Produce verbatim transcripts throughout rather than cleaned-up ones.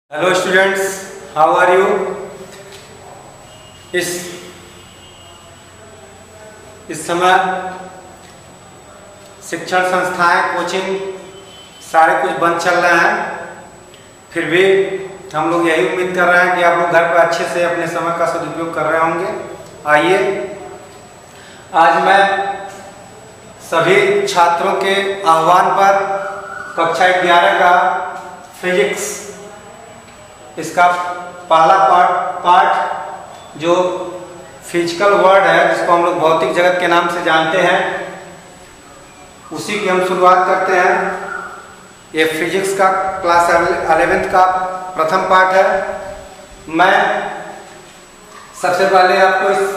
Hello students, how are you. इस इस समय शिक्षण संस्थाएं, कोचिंग सारे कुछ बंद चल रहे हैं, फिर भी हम लोग यही उम्मीद कर रहे हैं कि आप लोग घर पर अच्छे से अपने समय का सदुपयोग कर रहे होंगे। आइए, आज मैं सभी छात्रों के आह्वान पर कक्षा ग्यारह का फिजिक्स इसका पहला पार्ट पार्ट जो फिजिकल वर्ल्ड है, जिसको हम लोग भौतिक जगत के नाम से जानते हैं, उसी की हम शुरुआत करते हैं। ये फिजिक्स का क्लास अलेवेंथ का प्रथम पार्ट है। मैं सबसे पहले आपको इस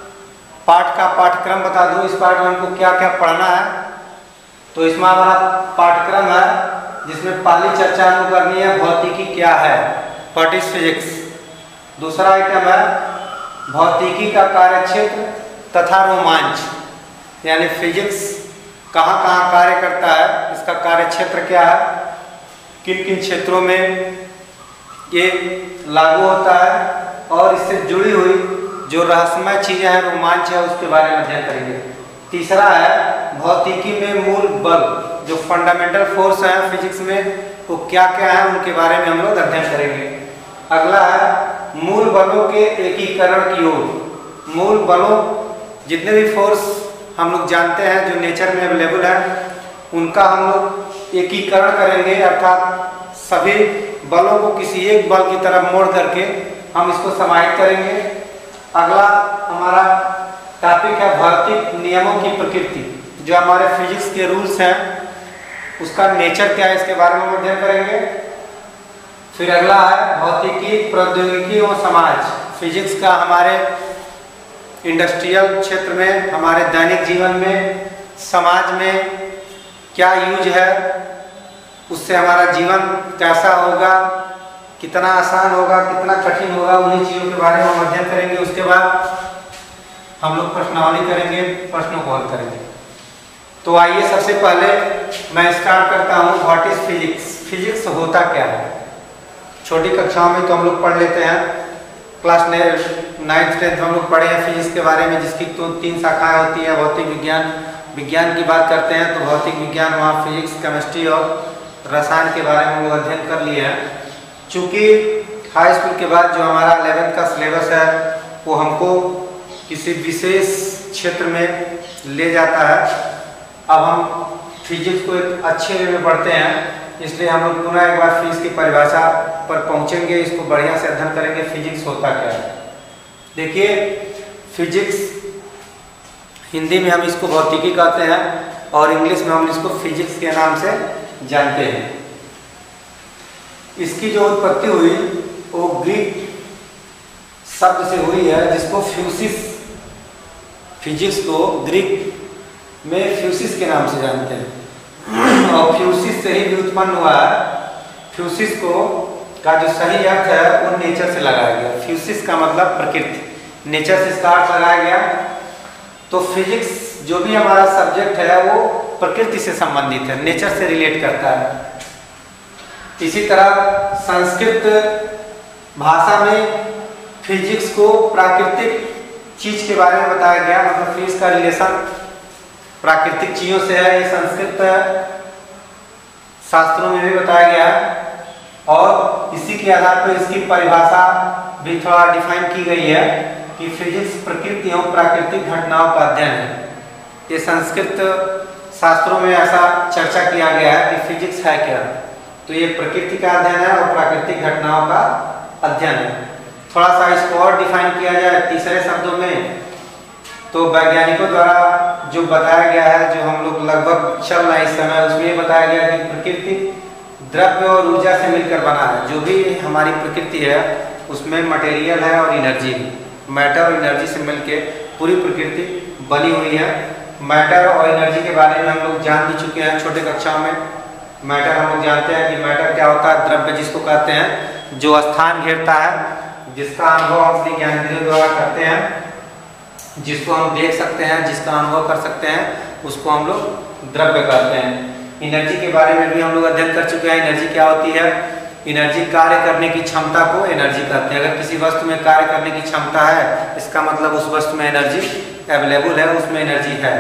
पाठ का पाठ्यक्रम बता दूं। इस पाठ में हमको क्या क्या पढ़ना है। तो इसमें हमारा पाठ्यक्रम है जिसमें पहली चर्चा हमको करनी है भौतिकी क्या है, व्हाट इज फिजिक्स। दूसरा आइटम है भौतिकी का कार्यक्षेत्र तथा रोमांच, यानी फिजिक्स कहाँ कहाँ कार्य करता है, इसका कार्यक्षेत्र क्या है, किन किन क्षेत्रों में ये लागू होता है, और इससे जुड़ी हुई जो रहस्यमय चीज़ें हैं, रोमांच है, उसके बारे में अध्ययन करेंगे। तीसरा है भौतिकी में मूल बल, जो फंडामेंटल फोर्स है फिजिक्स में, वो क्या क्या है, उनके बारे में हम लोग अध्ययन करेंगे। अगला है मूल बलों के एकीकरण की ओर। मूल बलों, जितने भी फोर्स हम लोग जानते हैं जो नेचर में अवेलेबल है, उनका हम लोग एकीकरण करेंगे, अर्थात सभी बलों को किसी एक बल की तरफ मोड़ करके हम इसको समाहित करेंगे। अगला हमारा टॉपिक है भौतिक नियमों की प्रकृति, जो हमारे फिजिक्स के रूल्स हैं, उसका नेचर क्या है, इसके बारे में अध्ययन करेंगे। फिर अगला है भौतिकी, प्रौद्योगिकी और समाज। फिजिक्स का हमारे इंडस्ट्रियल क्षेत्र में, हमारे दैनिक जीवन में, समाज में क्या यूज है, उससे हमारा जीवन कैसा होगा, कितना आसान होगा, कितना कठिन होगा, उन्हीं चीज़ों के बारे में हम अध्ययन करेंगे। उसके बाद हम लोग प्रश्नावली करेंगे, प्रश्नों को हल करेंगे। तो आइए, सबसे पहले मैं स्टार्ट करता हूँ व्हाट इज फिजिक्स। फिजिक्स होता क्या है। छोटी कक्षाओं में तो हम लोग पढ़ लेते हैं, क्लास नाइन्थ टेंथ हम लोग पढ़े हैं फिजिक्स के बारे में, जिसकी तो तीन शाखाएं होती हैं। भौतिक विज्ञान, विज्ञान की बात करते हैं तो भौतिक विज्ञान, वहाँ फिजिक्स, केमिस्ट्री और रसायन के बारे में हम लोग अध्ययन कर लिए हैं। चूँकि हाई स्कूल के बाद जो हमारा इलेवेंथ का सिलेबस है, वो हमको किसी विशेष क्षेत्र में ले जाता है। अब हम फिजिक्स को एक अच्छे वे में पढ़ते हैं, इसलिए हम लोग पुनः एक बार फिजिक्स की परिभाषा पर पहुंचेंगे, इसको बढ़िया से अध्ययन करेंगे फिजिक्स होता क्या है। देखिए, फिजिक्स हिंदी में हम इसको भौतिकी कहते हैं और इंग्लिश में हम इसको फिजिक्स के नाम से जानते हैं। इसकी जो उत्पत्ति हुई वो ग्रीक शब्द से हुई है, जिसको फ्यूसिस, फिजिक्स को ग्रीक में फ्यूसिस के नाम से जानते हैं, और फ्यूसिस से ही भी उत्पन्न हुआ है। फ्यूसिस को का जो सही अर्थ है वो नेचर से लगाया गया। फ्यूसिस का मतलब प्रकृति, नेचर से इसका अर्थ लगाया गया। तो फिजिक्स जो भी हमारा सब्जेक्ट है वो प्रकृति से संबंधित है, नेचर से रिलेट करता है। इसी तरह संस्कृत भाषा में फिजिक्स को प्राकृतिक चीज के बारे में बताया गया, मतलब फिजिक्स का रिलेशन प्राकृतिक चीजों से है, ये संस्कृत शास्त्रों में भी बताया गया है। और इसी के आधार पर इसकी परिभाषा भी थोड़ा डिफाइन की गई है कि फिजिक्स प्रकृति एवं प्राकृतिक घटनाओं का अध्ययन है। ये संस्कृत शास्त्रों में ऐसा चर्चा किया गया है कि फिजिक्स है क्या, तो ये प्रकृति का अध्ययन है और प्राकृतिक घटनाओं का अध्ययन है। थोड़ा सा इसको और डिफाइन किया जाए तीसरे शब्दों में, तो वैज्ञानिकों द्वारा जो बताया गया है, जो हम लोग लगभग चल रहा है इस समय, उसमें ये बताया गया कि प्रकृति द्रव्य और ऊर्जा से मिलकर बना है। जो भी हमारी प्रकृति है उसमें मटेरियल है और एनर्जी, मैटर और एनर्जी से मिलकर पूरी प्रकृति बनी हुई है। मैटर और एनर्जी के बारे में हम लोग जान भी चुके हैं छोटे कक्षाओं में। मैटर हम लोग जानते हैं कि मैटर क्या होता है, द्रव्य जिसको कहते हैं, जो स्थान घेरता है, जिसका अनुभव हम अपनी ज्ञानेंद्रियों द्वारा करते हैं, जिसको हम देख सकते हैं, जिसका अनुभव कर सकते हैं, उसको हम लोग द्रव्य कहते हैं। एनर्जी के बारे में भी हम लोग अध्ययन कर चुके हैं। एनर्जी क्या होती है, एनर्जी कार्य करने की क्षमता को एनर्जी कहते हैं। अगर किसी वस्तु में कार्य करने की क्षमता है, इसका मतलब उस वस्तु में एनर्जी अवेलेबल है, उसमें एनर्जी है।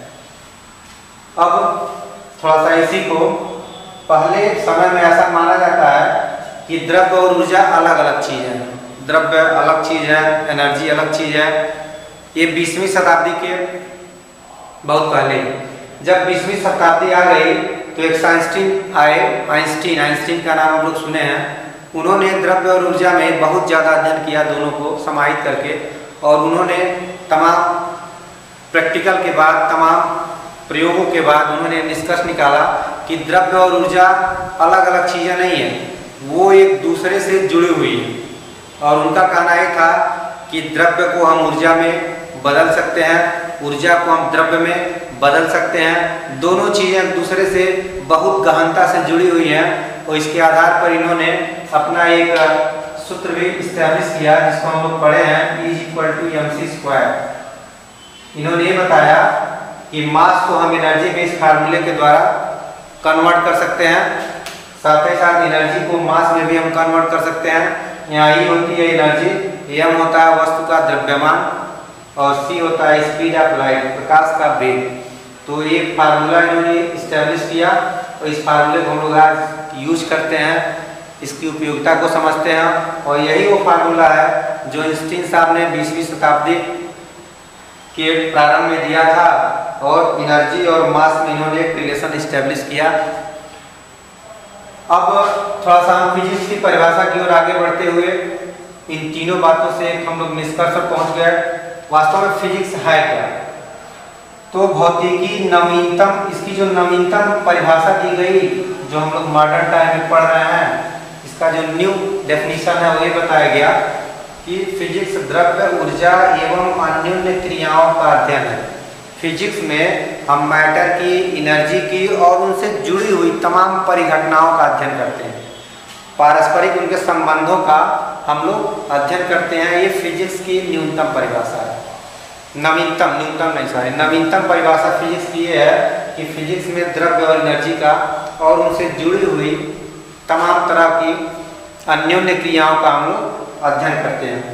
अब थोड़ा सा इसी को, पहले समय में ऐसा माना जाता है कि द्रव्य और ऊर्जा अलग अलग चीज़ है, द्रव्य अलग चीज़ है, एनर्जी अलग चीज़ है। ये बीसवीं शताब्दी के बहुत पहले, जब बीसवीं शताब्दी आ गई तो एक साइंटिस्ट आए, आइंस्टीन आइंस्टीन का नाम हम लोग सुने हैं। उन्होंने द्रव्य और ऊर्जा में बहुत ज़्यादा अध्ययन किया, दोनों को समाहित करके, और उन्होंने तमाम प्रैक्टिकल के बाद, तमाम प्रयोगों के बाद उन्होंने निष्कर्ष निकाला कि द्रव्य और ऊर्जा अलग अलग चीज़ें नहीं है, वो एक दूसरे से जुड़ी हुई है। और उनका कहना यह था कि द्रव्य को हम ऊर्जा में बदल सकते हैं, ऊर्जा को हम द्रव्य में बदल सकते हैं, दोनों चीज़ें एक दूसरे से बहुत गहनता से जुड़ी हुई हैं। और इसके आधार पर इन्होंने अपना एक सूत्र भी इस्टेब्लिश किया, जिसको हम लोग पढ़े हैं, E is equal to M C square. इन्होंने ये बताया कि मास को हम एनर्जी में इस फार्मूले के द्वारा कन्वर्ट कर सकते हैं, साथ ही साथ एनर्जी को मास में भी हम कन्वर्ट कर सकते हैं। यहाँ ई होती है एनर्जी, एम होता है वस्तु का द्रव्यमान, और सी होता है स्पीड ऑफ लाइट, प्रकाश का वेग। तो ये फार्मूला इन्होंने इस्टेब्लिश किया, और इस फार्मूले को हम लोग आज यूज करते हैं, इसकी उपयोगिता को समझते हैं। और यही वो फार्मूला है जो आइंस्टीन साहब ने बीसवीं शताब्दी के प्रारंभ में दिया था, और एनर्जी और मास में इन्होंने एक रिलेशन इस्टेब्लिश किया। अब थोड़ा सा हम फिजिक्स की परिभाषा की ओर आगे बढ़ते हुए इन तीनों बातों से हम लोग निष्कर्ष पर पहुंच गए। वास्तव में फिजिक्स है क्या? तो भौतिकी नवीनतम, इसकी जो नवीनतम परिभाषा दी गई, जो हम लोग मॉडर्न टाइम में पढ़ रहे हैं, इसका जो न्यू डेफिनेशन है वो ये बताया गया कि फिजिक्स द्रव्य, ऊर्जा एवं अन्योन्य क्रियाओं का अध्ययन है। फिजिक्स में हम मैटर की, एनर्जी की और उनसे जुड़ी हुई तमाम परिघटनाओं का अध्ययन करते हैं, पारस्परिक उनके संबंधों का हम लोग अध्ययन करते हैं। ये फिजिक्स की न्यूनतम परिभाषा है, नवीनतम, न्यूनतम नहीं सॉरी नवीनतम परिभाषा फिजिक्स की ये है कि फिजिक्स में द्रव्य और एनर्जी का और उनसे जुड़ी हुई तमाम तरह की अन्योन्य क्रियाओं का हम लोग अध्ययन करते हैं।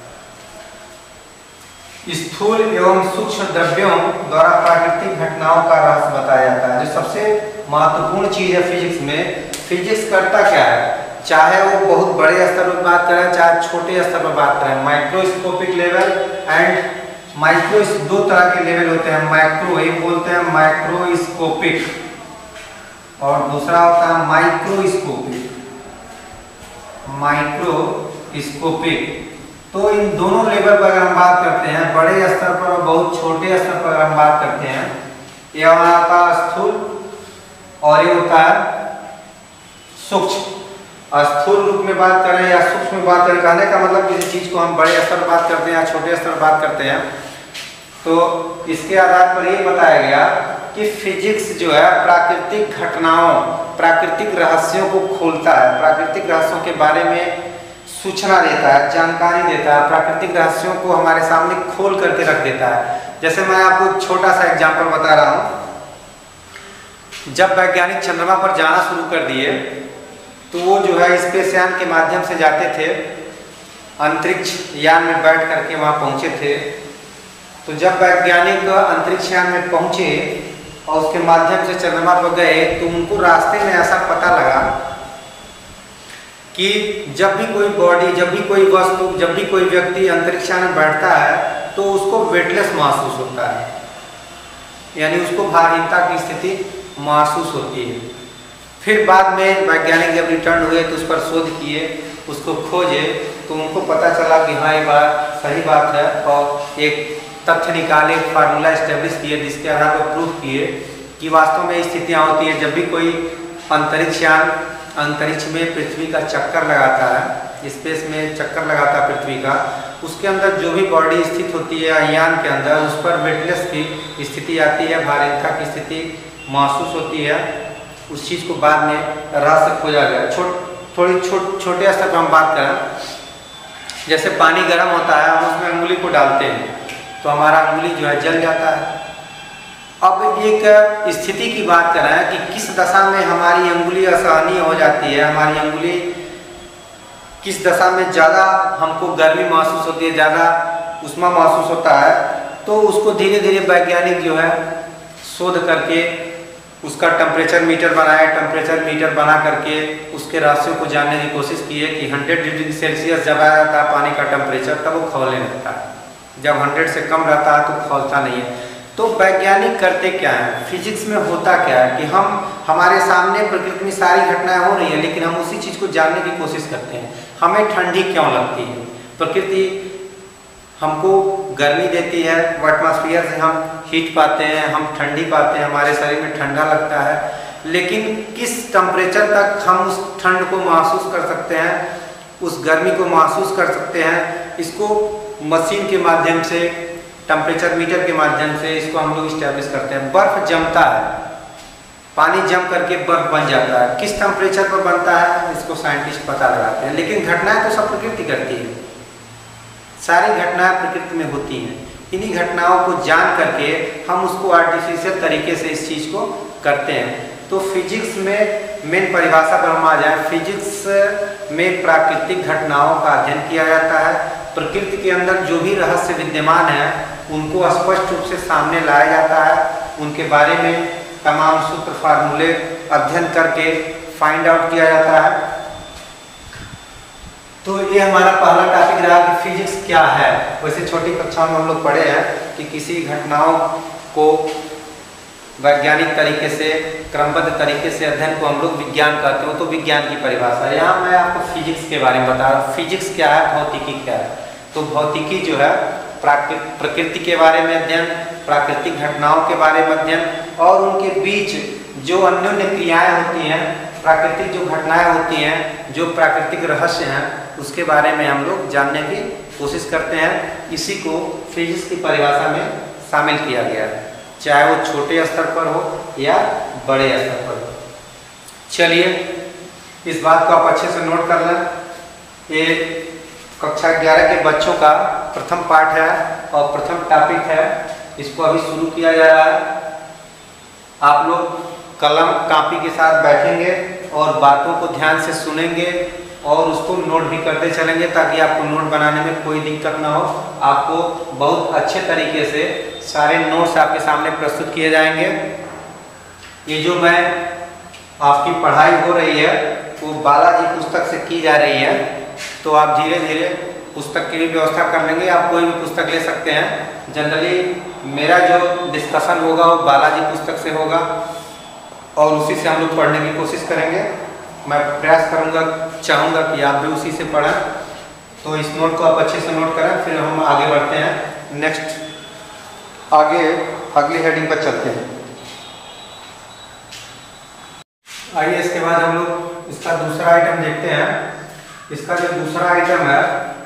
स्थूल एवं सूक्ष्म द्रव्यों द्वारा प्राकृतिक घटनाओं का रहस्य बताया जाता है। जो सबसे महत्वपूर्ण चीज है फिजिक्स में, फिजिक्स करता क्या है, चाहे वो बहुत बड़े स्तर पर बात करें, चाहे छोटे स्तर पर बात करें, माइक्रोस्कोपिक लेवल एंड माइक्रो, दो तरह के लेवल होते हैं। माइक्रो एक बोलते हैं माइक्रोस्कोपिक, और दूसरा होता है माइक्रोस्कोपिक, माइक्रोस्कोपिक। तो इन दोनों लेवल पर अगर हम बात करते हैं, बड़े स्तर पर और बहुत छोटे स्तर पर अगर हम बात करते हैं, ये हमारा होता है स्थूल और ये होता है सूक्ष्म। स्थूल रूप में बात करें या सूक्ष्म में बात करें, कहने का मतलब किसी चीज को हम बड़े स्तर पर बात करते हैं या छोटे स्तर पर बात करते हैं, तो इसके आधार पर ये बताया गया कि फिजिक्स जो है प्राकृतिक घटनाओं, प्राकृतिक रहस्यों को खोलता है, प्राकृतिक रहस्यों के बारे में सूचना देता है, जानकारी देता है, प्राकृतिक रहस्यों को हमारे सामने खोल करके रख देता है। जैसे मैं आपको एक छोटा सा एग्जांपल बता रहा हूँ। जब वैज्ञानिक चंद्रमा पर जाना शुरू कर दिए तो वो जो है स्पेसयान के माध्यम से जाते थे, अंतरिक्ष यान में बैठ करके वहाँ पहुँचे थे। तो जब वैज्ञानिक अंतरिक्ष यान में पहुँचे और उसके माध्यम से चंद्रमा पर गए, तो उनको रास्ते में ऐसा पता लगा कि जब भी कोई बॉडी, जब भी कोई वस्तु, जब भी कोई व्यक्ति अंतरिक्ष यान में बैठता है तो उसको वेटलेस महसूस होता है, यानी उसको भारहीनता की स्थिति महसूस होती है। फिर बाद में वैज्ञानिक जब रिटर्न हुए तो उस पर शोध किए, उसको खोजे, तो उनको पता चला कि हाँ ये बात सही बात है, और एक तथ्य निकाले, फार्मूला इस्टेब्लिश किए, जिसके आधार पर प्रूफ किए कि वास्तव में स्थितियाँ होती है जब भी कोई अंतरिक्ष यान अंतरिक्ष में पृथ्वी का चक्कर लगाता है, स्पेस में चक्कर लगाता है पृथ्वी का, उसके अंदर जो भी बॉडी स्थित होती है यान के अंदर, उस पर वेटलेस की स्थिति आती है, भारहीनता की स्थिति महसूस होती है। उस चीज़ को बाद में रहस्य खोजा गया। छोट थोड़ी छोट छोटे स्तर पर हम बात करें, जैसे पानी गर्म होता है, हम उसमें अंगुली को डालते हैं तो हमारा अंगुली जो है जल जाता है। अब एक स्थिति की बात करें कि किस दशा में हमारी अंगुली असहनीय हो जाती है, हमारी अंगुली किस दशा में ज़्यादा हमको गर्मी महसूस होती है, ज़्यादा उष्मा महसूस होता है, तो उसको धीरे धीरे वैज्ञानिक जो है शोध करके उसका टेम्परेचर मीटर बनाया। टेम्परेचर मीटर बना करके उसके रहस्यों को जानने की कोशिश की है कि सौ डिग्री सेल्सियस जब आ जाता है पानी का टेम्परेचर तब वो खौलने लगता है, जब सौ से कम रहता है तो खौलता नहीं है। तो वैज्ञानिक करते क्या है, फिजिक्स में होता क्या है कि हम हमारे सामने प्रकृति में सारी घटनाएं हो रही हैं, लेकिन हम उसी चीज़ को जानने की कोशिश करते हैं। हमें ठंडी क्यों लगती है, प्रकृति हमको गर्मी देती है, एटमॉस्फेयर से हम हीट पाते हैं, हम ठंडी पाते हैं, हमारे शरीर में ठंडा लगता है, लेकिन किस टेम्परेचर तक हम उस ठंड को महसूस कर सकते हैं, उस गर्मी को महसूस कर सकते हैं, इसको मशीन के माध्यम से, टेम्परेचर मीटर के माध्यम से इसको हम लोग इस्टेब्लिश करते हैं। बर्फ जमता है, पानी जम करके बर्फ बन जाता है, किस टेम्परेचर पर बनता है इसको साइंटिस्ट पता लगाते हैं, लेकिन घटनाएं तो सब प्रकृति करती है, सारी घटनाएं प्रकृति में होती हैं। इन्हीं घटनाओं को जान करके हम उसको आर्टिफिशियल तरीके से इस चीज़ को करते हैं। तो फिजिक्स में मेन परिभाषा पर हम आ जाए, फिजिक्स में प्राकृतिक घटनाओं का अध्ययन किया जाता है। प्रकृति के अंदर जो भी रहस्य विद्यमान है उनको स्पष्ट रूप से सामने लाया जाता है, उनके बारे में तमाम सूत्र फार्मूले अध्ययन करके फाइंड आउट किया जाता है। तो ये हमारा पहला टॉपिक रहा कि फिजिक्स क्या है। वैसे छोटी कक्षाओं में हम लोग पढ़े हैं कि किसी घटनाओं को वैज्ञानिक तरीके से, क्रमबद्ध तरीके से अध्ययन को हम लोग विज्ञान कहते हैं, तो विज्ञान की परिभाषा है। यहाँ मैं आपको फिजिक्स के बारे में बता रहा हूँ। फिजिक्स क्या है, भौतिकी क्या है। तो भौतिकी जो है प्रकृति के बारे में अध्ययन, प्राकृतिक घटनाओं के बारे में अध्ययन और उनके बीच जो अन्योन्य क्रियाएं होती हैं, प्राकृतिक जो घटनाएं होती हैं, जो प्राकृतिक रहस्य हैं, उसके बारे में हम लोग जानने की कोशिश करते हैं। इसी को फिजिक्स की परिभाषा में शामिल किया गया है, चाहे वो छोटे स्तर पर हो या बड़े स्तर पर हो। चलिए इस बात को आप अच्छे से नोट कर लें। ये कक्षा ग्यारह के बच्चों का प्रथम पाठ है और प्रथम टॉपिक है, इसको अभी शुरू किया जा रहा है। आप लोग कलम कापी के साथ बैठेंगे और बातों को ध्यान से सुनेंगे और उसको नोट भी करते चलेंगे, ताकि आपको नोट बनाने में कोई दिक्कत ना हो। आपको बहुत अच्छे तरीके से सारे नोट्स आपके सामने प्रस्तुत किए जाएंगे। ये जो मैं आपकी पढ़ाई हो रही है वो बालाजी पुस्तक से की जा रही है, तो आप धीरे धीरे पुस्तक की भी व्यवस्था कर लेंगे। आप कोई भी पुस्तक ले सकते हैं। जनरली मेरा जो डिस्कशन होगा वो बालाजी पुस्तक से होगा और उसी से हम लोग पढ़ने की कोशिश करेंगे। मैं प्रयास करूंगा, चाहूँगा कि आप भी उसी से पढ़ें। तो इस नोट को आप अच्छे से नोट करें, फिर हम आगे बढ़ते हैं। नेक्स्ट आगे अगली हेडिंग पर चलते हैं। आइए इसके बाद हम लोग इसका दूसरा आइटम देखते हैं। इसका जो दूसरा आइटम है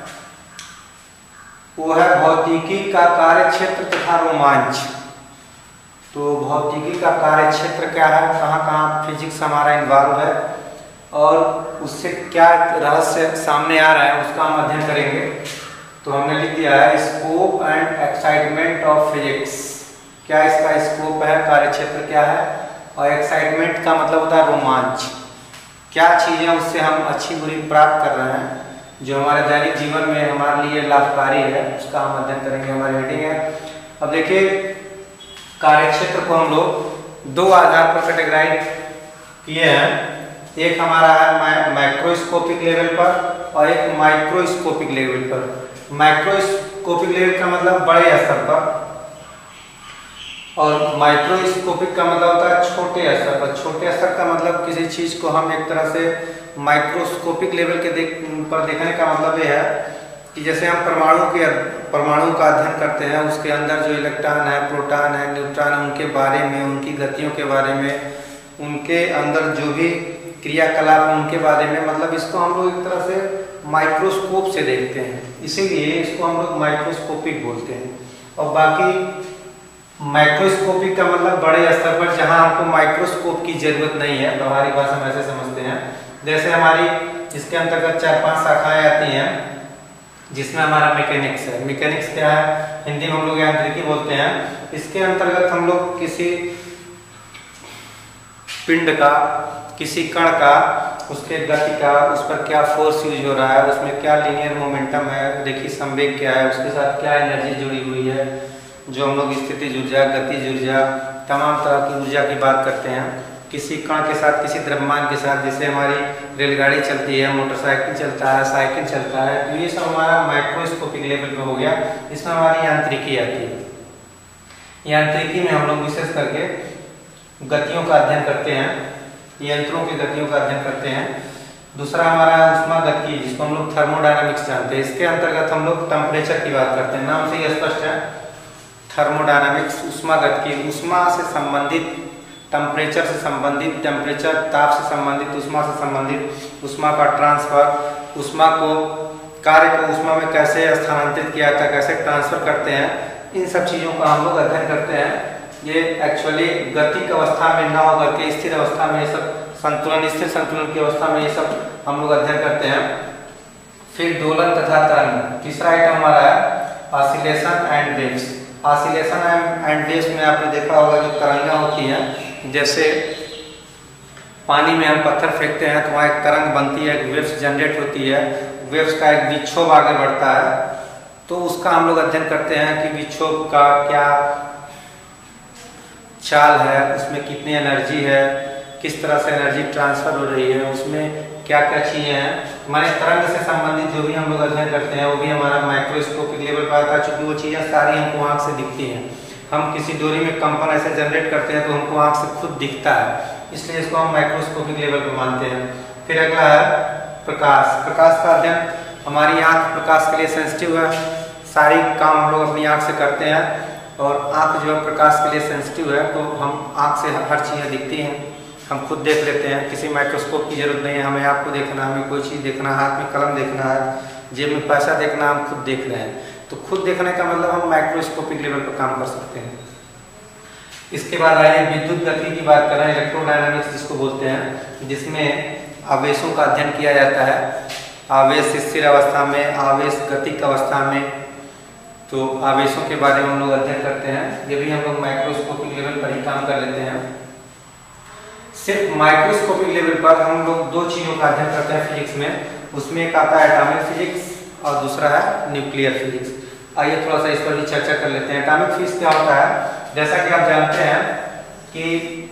वो है भौतिकी का कार्य क्षेत्र तथा रोमांच। तो भौतिकी का कार्य क्षेत्र क्या है, कहाँ कहाँ फिजिक्स हमारा इन्वॉल्व है और उससे क्या रहस्य सामने आ रहा है, उसका हम अध्ययन करेंगे। तो हमने लिख दिया है scope and excitement of physics. क्या इसका स्कोप है, कार्य क्षेत्र क्या है, और एक्साइटमेंट का मतलब होता है रोमांच। क्या चीज़ें उससे हम अच्छी बुरी प्राप्त कर रहे हैं जो हमारे दैनिक जीवन में हमारे लिए लाभकारी है, उसका हम अध्ययन करेंगे। हमारी हेडिंग है। अब देखिए कार्य क्षेत्र को हम लोग दो आधार पर कैटेगराइज किए हैं। एक हमारा है माइक्रोस्कोपिक लेवल पर और एक माइक्रोस्कोपिक लेवल पर। माइक्रोस्कोपिक लेवल का मतलब बड़े स्तर पर और माइक्रोस्कोपिक का मतलब होता है छोटे स्तर पर। छोटे स्तर का मतलब किसी चीज़ को हम एक तरह से माइक्रोस्कोपिक लेवल के देख पर देखने का मतलब ये है कि जैसे हम परमाणु के परमाणु का अध्ययन करते हैं, उसके अंदर जो इलेक्ट्रॉन है, प्रोटॉन है, न्यूट्रॉन है, उनके बारे में, उनकी गतियों के बारे में, उनके अंदर जो भी क्रियाकलाप उनके बारे में, मतलब इसको हम लोग एक तरह से माइक्रोस्कोप से देखते हैं, इसीलिए इसको हम लोग माइक्रोस्कोपिक बोलते हैं। और बाकी माइक्रोस्कोपिक का मतलब बड़े स्तर पर, जहां हमको माइक्रोस्कोप की जरूरत नहीं है, व्यवहारिक भाषा में ऐसे समझते हैं। जैसे हमारी इसके अंतर्गत चार पांच शाखाएं आती हैं जिसमें हमारा मैकेनिक्स है। मैकेनिक्स क्या है, हिंदी में हम लोग यांत्रिकी बोलते हैं। इसके अंतर्गत हम लोग किसी पिंड का, किसी कण का, उसके गति का, उस पर क्या फोर्स यूज हो रहा है, उसमें क्या लीनियर मोमेंटम है, देखिए संवेग क्या है, उसके साथ क्या एनर्जी जुड़ी हुई है, जो हम लोग स्थितिज ऊर्जा, गतिज ऊर्जा, तमाम तरह की ऊर्जा की बात करते हैं। किसी कण के साथ, किसी द्रव्यमान के साथ, जैसे हमारी रेलगाड़ी चलती है, मोटरसाइकिल चलता है, साइकिल चलता है, तो ये सब हमारा माइक्रोस्कोपिक लेवल पे हो गया। इसमें हमारी यांत्रिकी आती है। यांत्रिकी में हम लोग विशेष करके गतियों का अध्ययन करते हैं, यंत्रों की गतियों का अध्ययन करते हैं। दूसरा हमारा ऊष्मागतिकी, जिसको हम लोग थर्मोडायनामिक्स जानते हैं। इसके अंतर्गत हम लोग टेम्परेचर की बात करते हैं, नाम से ही स्पष्ट है। थर्मोडायनामिक्स ऊष्मागतिकी, ऊष्मा से संबंधित, टेम्परेचर से संबंधित, टेम्परेचर ताप से संबंधित, ऊष्मा से संबंधित, ऊष्मा का ट्रांसफर, ऊष्मा को कार्य को ऊष्मा में कैसे स्थानांतरित किया जाता है, कैसे ट्रांसफर करते हैं, इन सब चीज़ों का हम लोग अध्ययन करते हैं। ये एक्चुअली गतिक अवस्था में ना होकर के स्थिर अवस्था में ये सब संतुलन, स्थिर संतुलन की अवस्था में ये सब हम लोग अध्ययन करते हैं। फिर दोलन तथा तरंग, तीसरा आइटम हमारा है oscillation and waves. Oscillation and waves में आपने देखा होगा जो तरंगा होती हैं, जैसे पानी में हम पत्थर फेंकते हैं तो वहाँ एक तरंग बनती है, एक वेव्स जनरेट होती है, वेव्स का एक विक्षोभ आगे बढ़ता है, तो उसका हम लोग अध्ययन करते हैं कि विक्षोभ का क्या चाल है, उसमें कितनी एनर्जी है, किस तरह से एनर्जी ट्रांसफर हो रही है, उसमें क्या क्या चीज़ें हैं। हमारे तरंग से संबंधित जो भी हम लोग अध्ययन करते हैं वो भी हमारा माइक्रोस्कोपिक लेवल पर आता है, चूँकि वो चीज़ें सारी हमको आँख से दिखती हैं। हम किसी डोरी में कंपन ऐसे जनरेट करते हैं तो हमको आँख से खुद दिखता है, इसलिए इसको हम माइक्रोस्कोपिक लेवल पर मानते हैं। फिर अगला है प्रकाश। प्रकाश का अध्ययन, हमारी आँख प्रकाश के लिए सेंसिटिव है, सारी काम हम लोग अपनी आँख से करते हैं, और आँख जो है प्रकाश के लिए सेंसिटिव है, तो हम आँख से हर चीज़ें दिखती हैं, हम खुद देख लेते हैं, किसी माइक्रोस्कोप की जरूरत नहीं है। हमें आपको देखना, हमें कोई चीज़ देखना, हाथ में कलम देखना है, जेब में पैसा देखना, हम खुद देख रहे हैं, तो खुद देखने का मतलब हम माइक्रोस्कोपिक लेवल पर काम कर सकते हैं। इसके बाद आइए विद्युत गति की बात करें, इलेक्ट्रोडायनामिक्स जिसको बोलते हैं, जिसमें आवेशों का अध्ययन किया जाता है। आवेश स्थिर अवस्था में, आवेश गतिक अवस्था में, तो आवेशों के बारे में हम लोग अध्ययन करते हैं। ये भी हम लोग माइक्रोस्कोपिक लेवल पर ही काम कर लेते हैं। सिर्फ माइक्रोस्कोपिक लेवल पर हम लोग दो चीज़ों का अध्ययन करते हैं फिजिक्स में, उसमें एक आता है एटॉमिक फिजिक्स और दूसरा है न्यूक्लियर फिजिक्स। आइए थोड़ा सा इस पर भी चर्चा कर लेते हैं। एटॉमिक फिजिक्स क्या होता है, जैसा कि आप जानते हैं कि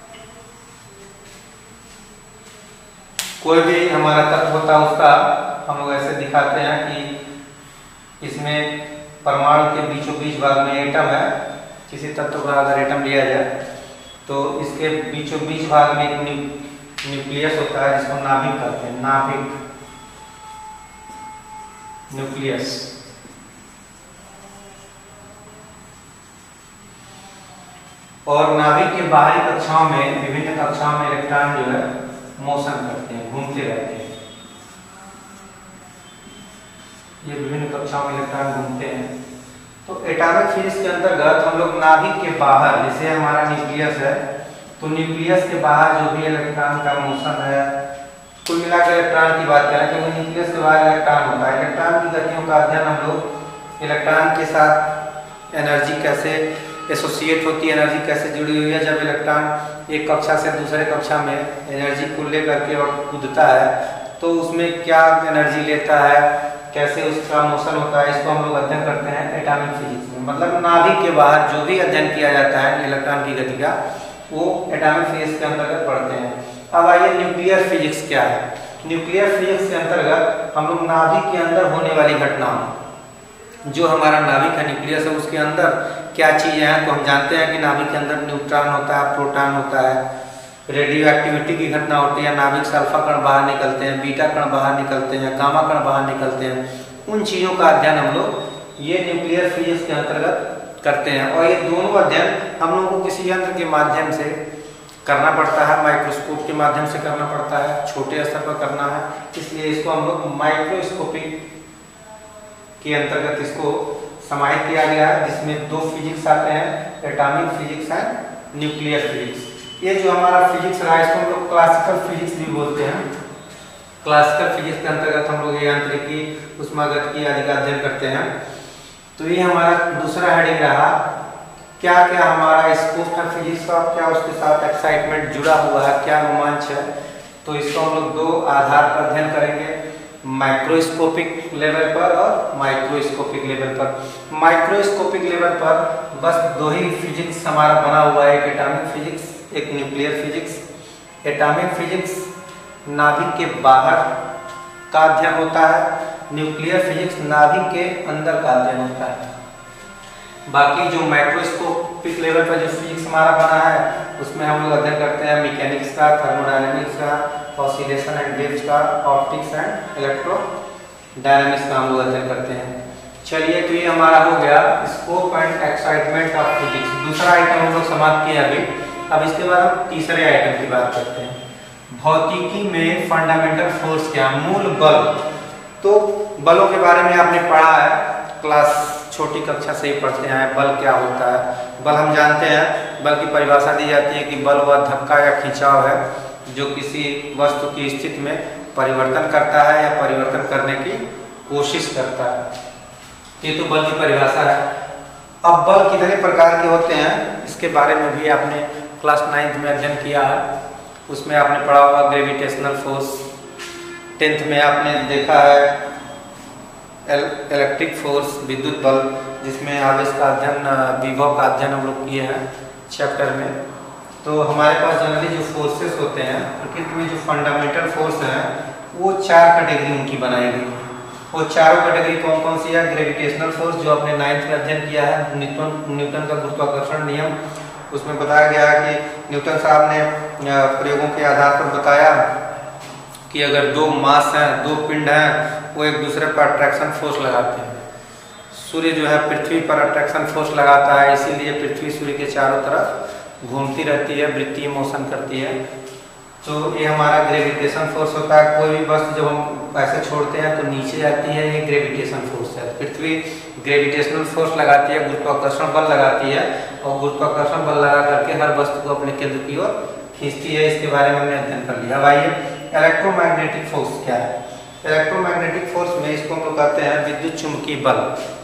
कोई भी हमारा तत्व होता है उसका हम लोग ऐसे दिखाते हैं कि इसमें परमाणु के बीचों बीच भाग में एटम है। किसी तत्व का अगर एटम लिया जाए तो इसके बीचों बीच भाग में एक न्यूक्लियस होता है, जिसको नाभिक कहते हैं, नाभिक, न्यूक्लियस। और नाभिक के बाहरी कक्षाओं में, विभिन्न कक्षाओं में इलेक्ट्रॉन जो है मोशन करते हैं, घूमते रहते हैं। ये विभिन्न कक्षाओं में इलेक्ट्रॉन घूमते हैं। तो एटॉमिक फिजिक्स के अंतर्गत हम लोग नाभिक के बाहर, जैसे हमारा न्यूक्लियस है, तो न्यूक्लियस के बाहर जो भी इलेक्ट्रॉन का मोशन है, कुल मिलाकर इलेक्ट्रॉन की बात करें तो न्यूक्लियस के बाहर इलेक्ट्रॉन होता है। इलेक्ट्रॉन की गतियों का अध्ययन हम लोग, इलेक्ट्रॉन के साथ एनर्जी कैसे एसोसिएट होती है, एनर्जी कैसे जुड़ी हुई है। जब इलेक्ट्रॉन एक कक्षा से दूसरे कक्षा में एनर्जी को लेकर के और कूदता है तो उसमें क्या एनर्जी लेता है, कैसे उसका मोशन होता है, इसको हम लोग अध्ययन करते हैं एटॉमिक फिजिक्स में। मतलब नाभिक के बाहर जो भी अध्ययन किया जाता है इलेक्ट्रॉन की गति का, वो एटॉमिक फिजिक्स के अंतर्गत पढ़ते हैं। अब आइए न्यूक्लियर फिजिक्स क्या है। न्यूक्लियर फिजिक्स के अंतर्गत हम लोग नाभिक के अंदर होने वाली घटनाओं, जो हमारा नाभिक है, न्यूक्लियस है, उसके अंदर क्या चीज़ें हैं, तो हम जानते हैं कि नाभिक के अंदर न्यूट्रॉन होता है, प्रोटॉन होता है, रेडियो एक्टिविटी की घटना होती है, नाभिक से अल्फा कण बाहर निकलते हैं, बीटा कण बाहर निकलते हैं, गामा कण बाहर निकलते हैं। उन चीज़ों का अध्ययन हम लोग ये न्यूक्लियर फिजिक्स के अंतर्गत करते हैं। और ये दोनों अध्ययन हम लोगों को किसी यंत्र के माध्यम से करना पड़ता है, माइक्रोस्कोप के माध्यम से करना पड़ता है, छोटे स्तर पर करना है, इसलिए इसको हम लोग माइक्रोस्कोपिक के अंतर्गत इसको समाहित किया गया है, जिसमें दो फिजिक्स आते हैं, atomic physics and nuclear physics. ये जो हमारा फिजिक्स रहा है इसको हम लोग क्लासिकल फिजिक्स भी बोलते हैं। क्लासिकल फिजिक्स के अंतर्गत हम लोग यांत्रिकी, ऊष्मागतिकी आदि का अध्ययन करते हैं। तो ये हमारा दूसरा हेडिंग रहा क्या क्या हमारा स्कोप है फिजिक्स का, क्या उसके साथ एक्साइटमेंट जुड़ा हुआ है, क्या रोमांच है। तो इसको हम लोग दो आधार पर अध्ययन करेंगे, माइक्रोस्कोपिक लेवल पर और माइक्रोस्कोपिक लेवल पर। माइक्रोस्कोपिक लेवल पर बस दो ही फिजिक्स हमारा बना हुआ है, एक एटॉमिक फिजिक्स, एक न्यूक्लियर फिजिक्स। एटॉमिक फिजिक्स नाभिक के बाहर का अध्ययन होता है, न्यूक्लियर फिजिक्स नाभिक के अंदर का अध्ययन होता है। बाकी जो माइक्रोस्कोपिक लेवल पर जो फिजिक्स हमारा बना है उसमें हम लोग अध्ययन करते हैं मैकेनिक्स का, थर्मोडायनेमिक्स का, ऑसिलेशन एंड वेव्स का, ऑप्टिक्स एंड इलेक्ट्रोडायनेमिक्स का हम लोग अध्ययन करते हैं। चलिए, तो ये हमारा हो गया scope and excitement of physics. दूसरा आइटम हम लोग समाप्त किए अभी। अब इसके बाद हम तीसरे आइटम की बात करते हैं, भौतिकी में फंडामेंटल फोर्स क्या, मूल बल। तो बलों के बारे में आपने पढ़ा है, क्लास छोटी कक्षा से ही पढ़ते हैं बल क्या होता है। बल हम जानते हैं, बल की परिभाषा दी जाती है कि बल वह धक्का या खिंचाव है जो किसी वस्तु की स्थिति में परिवर्तन करता है या परिवर्तन करने की कोशिश करता है। ये तो बल की परिभाषा है। अब बल कितने प्रकार के होते हैं इसके बारे में भी आपने क्लास नाइन्थ में अध्ययन किया है, उसमें आपने पढ़ा होगा ग्रेविटेशनल फोर्स। टेंथ में आपने देखा है इलेक्ट्रिक फोर्स, विद्युत बल, जिसमें आवेश का अध्ययन, विभव का अध्ययन हम लोग किए हैं चैप्टर में। तो हमारे पास जनरली जो फोर्सेस होते हैं प्रकृति में, जो फंडामेंटल फोर्स हैं, वो चार कैटेगरी उनकी बनाई गई। वो चारों कैटेगरी कौन कौन सी है? ग्रेविटेशनल फोर्स जो आपने नाइन्थ में अध्ययन किया है, न्यूटन न्यूटन का गुरुत्वाकर्षण नियम, उसमें बताया गया है कि न्यूटन साहब ने प्रयोगों के आधार पर बताया कि अगर दो मास हैं, दो पिंड हैं, वो एक दूसरे पर अट्रैक्शन फोर्स लगाते हैं। सूर्य जो है पृथ्वी पर अट्रैक्शन फोर्स लगाता है, इसीलिए पृथ्वी सूर्य के चारों तरफ घूमती रहती है, वृत्तीय मोशन करती है। तो ये हमारा ग्रेविटेशन फोर्स होता है। कोई भी वस्तु जब हम ऐसे छोड़ते हैं तो नीचे आती है, ये ग्रेविटेशन फोर्स है। पृथ्वी ग्रेविटेशनल फोर्स लगाती है, गुरुत्वाकर्षण बल लगाती है, और गुरुत्वाकर्षण बल लगा करके हर वस्तु को अपने केंद्र की ओर खींचती है। इसके बारे में हमने अध्ययन कर लिया। अब आइए, इलेक्ट्रोमैग्नेटिक फोर्स क्या है? इलेक्ट्रोमैग्नेटिक फोर्स में इसको हम लोग कहते हैं विद्युत चुंबकीय बल।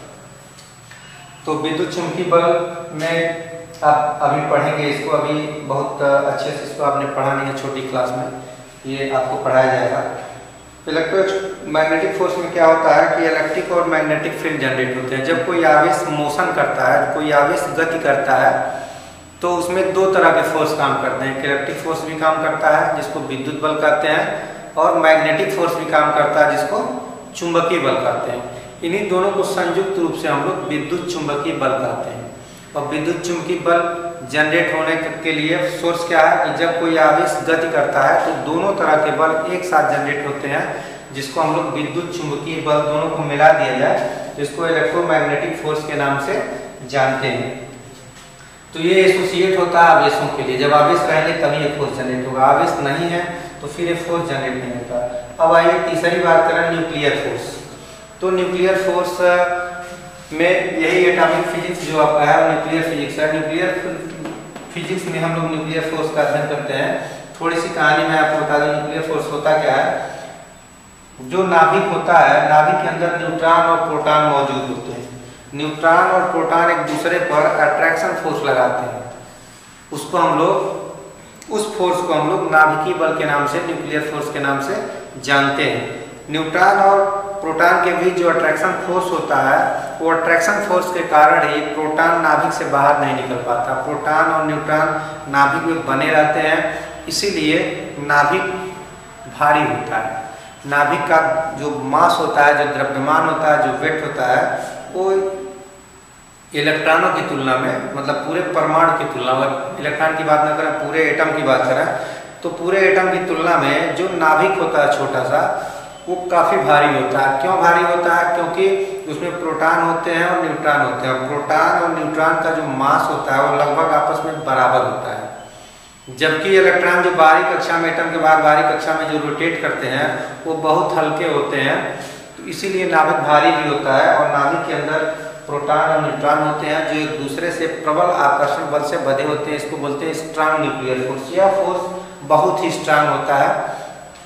तो विद्युत चुंबकीय बल में आप अभी पढ़ेंगे इसको, अभी बहुत अच्छे से इसको आपने पढ़ा नहीं है छोटी क्लास में, ये आपको पढ़ाया जाएगा। इलेक्ट्रोमैग्नेटिक फोर्स में क्या होता है कि इलेक्ट्रिक और मैग्नेटिक फील्ड जनरेट होते हैं। जब कोई आवेश मोशन करता है, कोई आवेश गति करता है, तो उसमें दो तरह के फोर्स काम करते हैं। इलेक्ट्रिक फोर्स भी काम करता है जिसको विद्युत बल कहते हैं, और मैग्नेटिक फोर्स भी काम करता है जिसको चुंबकीय बल कहते हैं। इन्हीं दोनों को संयुक्त रूप से हम लोग विद्युत चुंबकीय बल कहते हैं। और विद्युत चुंबकीय बल जनरेट होने के लिए सोर्स क्या है कि जब कोई आवेश गति करता है तो दोनों तरह के बल एक साथ जनरेट होते हैं, जिसको हम लोग विद्युत चुंबकीय बल दोनों को मिला दिया जाए, जिसको इलेक्ट्रोमैग्नेटिक फोर्स के नाम से जानते हैं। तो ये एसोसिएट होता है आवेशों के लिए। जब आवेश रहेंगे तभी ये फोर्स जनरेट होगा, आवेश नहीं है तो फिर ये फोर्स जनरेट नहीं होता। अब आइए तीसरी बात करें, न्यूक्लियर फोर्स। तो न्यूक्लियर फोर्स में यही एटॉमिक फिजिक्स जो आपका है न्यूक्लियर फिजिक्स है। न्यूक्लियर फिजिक्स में हम लोग न्यूक्लियर फोर्स का अध्ययन करते हैं। थोड़ी सी कहानी मैं आपको बता दूं, न्यूक्लियर फोर्स होता क्या है। जो नाभिक होता है, नाभिक के अंदर न्यूट्रॉन और प्रोटॉन मौजूद होते हैं। न्यूट्रॉन और प्रोटॉन एक दूसरे पर अट्रैक्शन फोर्स लगाते हैं। उसको हम लोग उस फोर्स को हम लोग नाभिकीय बल के नाम से, न्यूक्लियर फोर्स के नाम से जानते हैं। न्यूट्रॉन और प्रोटॉन के बीच जो अट्रैक्शन फोर्स होता है, वो अट्रैक्शन फोर्स के कारण ही प्रोटॉन नाभिक से बाहर नहीं निकल पाता। प्रोटॉन और न्यूट्रॉन नाभिक में बने रहते हैं, इसीलिए नाभिक भारी होता है। नाभिक का जो मास होता है, जो द्रव्यमान होता है, जो वेट होता है, वो इलेक्ट्रॉनों की तुलना में, मतलब पूरे परमाणु की तुलना में, इलेक्ट्रॉन की बात ना करें, पूरे एटम की बात करें, तो पूरे एटम की तुलना में जो नाभिक होता है छोटा सा, वो काफ़ी भारी होता है। क्यों भारी होता है? क्योंकि उसमें प्रोटॉन होते हैं और न्यूट्रॉन होते हैं। प्रोटॉन और न्यूट्रॉन का जो मास होता है वो लगभग आपस में बराबर होता है, जबकि इलेक्ट्रॉन जो बाहरी कक्षा में, एटम के बाहर बाहरी कक्षा में जो रोटेट करते हैं, वो बहुत हल्के होते हैं। तो इसीलिए नाभिक भारी भी होता है, और नाभिक के अंदर प्रोटॉन और न्यूट्रॉन होते हैं जो एक दूसरे से प्रबल आकर्षण बल से बंधे होते हैं। इसको बोलते हैं स्ट्रांग न्यूक्लियर फोर्स। यह फोर्स बहुत ही स्ट्रांग होता है।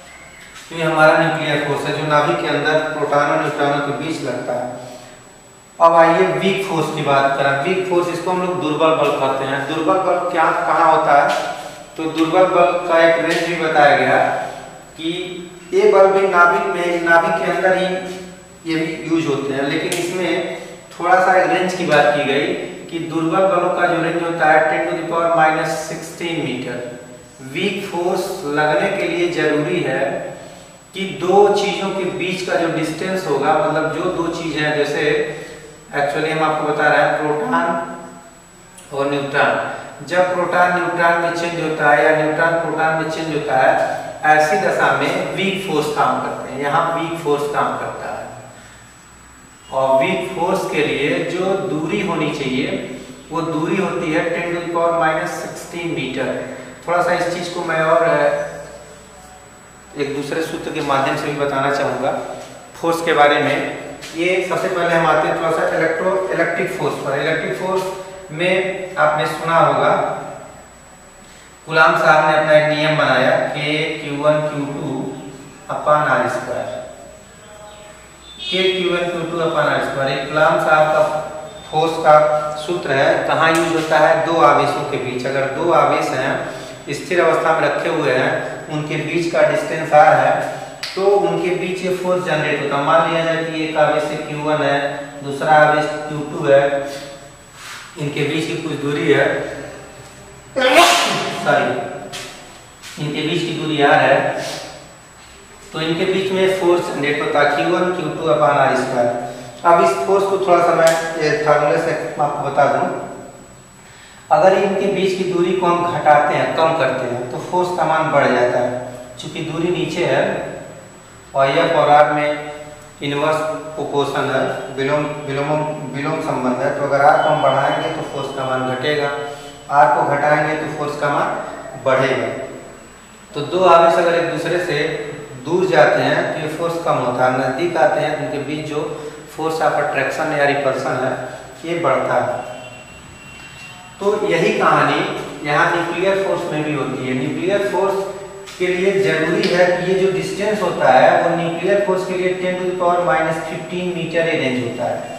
तो ये हमारा न्यूक्लियर फोर्स है जो नाभिक के अंदर प्रोटॉन और न्यूट्रॉनों के बीच लगता है। अब आइए वीक फोर्स की बात करें। वीक फोर्स, इसको हम लोग दुर्बल बल कहते हैं। दुर्बल बल क्या कहाँ होता है, तो दुर्बल बल का एक रेंज भी बताया गया कि ये बल भी नाभिक में, नाभिक के अंदर ही ये भी यूज होते हैं, लेकिन इसमें थोड़ा सा एक रेंज की बात की गई कि दुर्बल बलों का जो रेंज होता है ten to the power minus sixteen metre. Weak force लगने के लिए जरूरी है कि दो चीजों के बीच का जो डिस्टेंस होगा, मतलब जो दो चीज है, जैसे एक्चुअली हम आपको बता रहे हैं प्रोटॉन और न्यूट्रॉन। जब प्रोटॉन न्यूट्रॉन में चेंज होता है या न्यूट्रॉन प्रोटॉन में चेंज होता है, ऐसी दशा में वीक फोर्स काम करते हैं। यहाँ वीक फोर्स काम करता है और वीक फोर्स के लिए जो दूरी होनी चाहिए वो दूरी होती है ten to the power minus sixteen metre. थोड़ा सा इस चीज को मैं और एक दूसरे सूत्र के माध्यम से भी बताना चाहूँगा फोर्स के बारे में। ये सबसे पहले हम आते हैं थोड़ा सा इलेक्ट्रो इलेक्ट्रिक फोर्स पर। इलेक्ट्रिक फोर्स में आपने सुना होगा कूलाम साहब ने अपना एक नियम बनाया K Q one Q two upon R square. K Q one Q two upon R square Coulomb साहब का फोर्स का सूत्र है। कहाँ यूज होता है, दो आवेशों के बीच। अगर दो आवेश हैं स्थिर अवस्था में रखे हुए हैं, उनके बीच का डिस्टेंस आर है, तो उनके बीच ये फोर्स जनरेट होता है। मान लिया जाए कि एक आवेश क्यू वन है, दूसरा आवेश क्यू टू है, इनके बीच की कुछ दूरी है, सॉरी इनके बीच की दूरी आर है, तो इनके बीच में फोर्स जनरेट होता है Q one Q two upon R square. अब इस फोर्स को थोड़ा सा मैं फार्मूले से आपको बता दूं। अगर इनके बीच की दूरी को हम घटाते हैं, कम करते हैं, तो फोर्स का मान बढ़ जाता है। चूंकि दूरी नीचे है और एफ और आर में इनवर्स प्रोपोर्शन है, विलोम विलोम विलोम संबंध है, तो अगर आर को हम बढ़ाएंगे तो फोर्स का मान घटेगा, आर को घटाएंगे तो फोर्स का मान बढ़ेगा। तो दो आवेश अगर एक दूसरे से दूर जाते हैं तो ये फोर्स कम होता है, नजदीक आते हैं तो उनके बीच जो फोर्स ऑफ अट्रैक्शन या रिपल्सन है ये बढ़ता है। तो यही कहानी यहाँ न्यूक्लियर फोर्स में भी होती है। न्यूक्लियर फोर्स के लिए जरूरी है कि ये जो डिस्टेंस होता है वो न्यूक्लियर फोर्स के लिए ten to the power minus fifteen metre range होता है,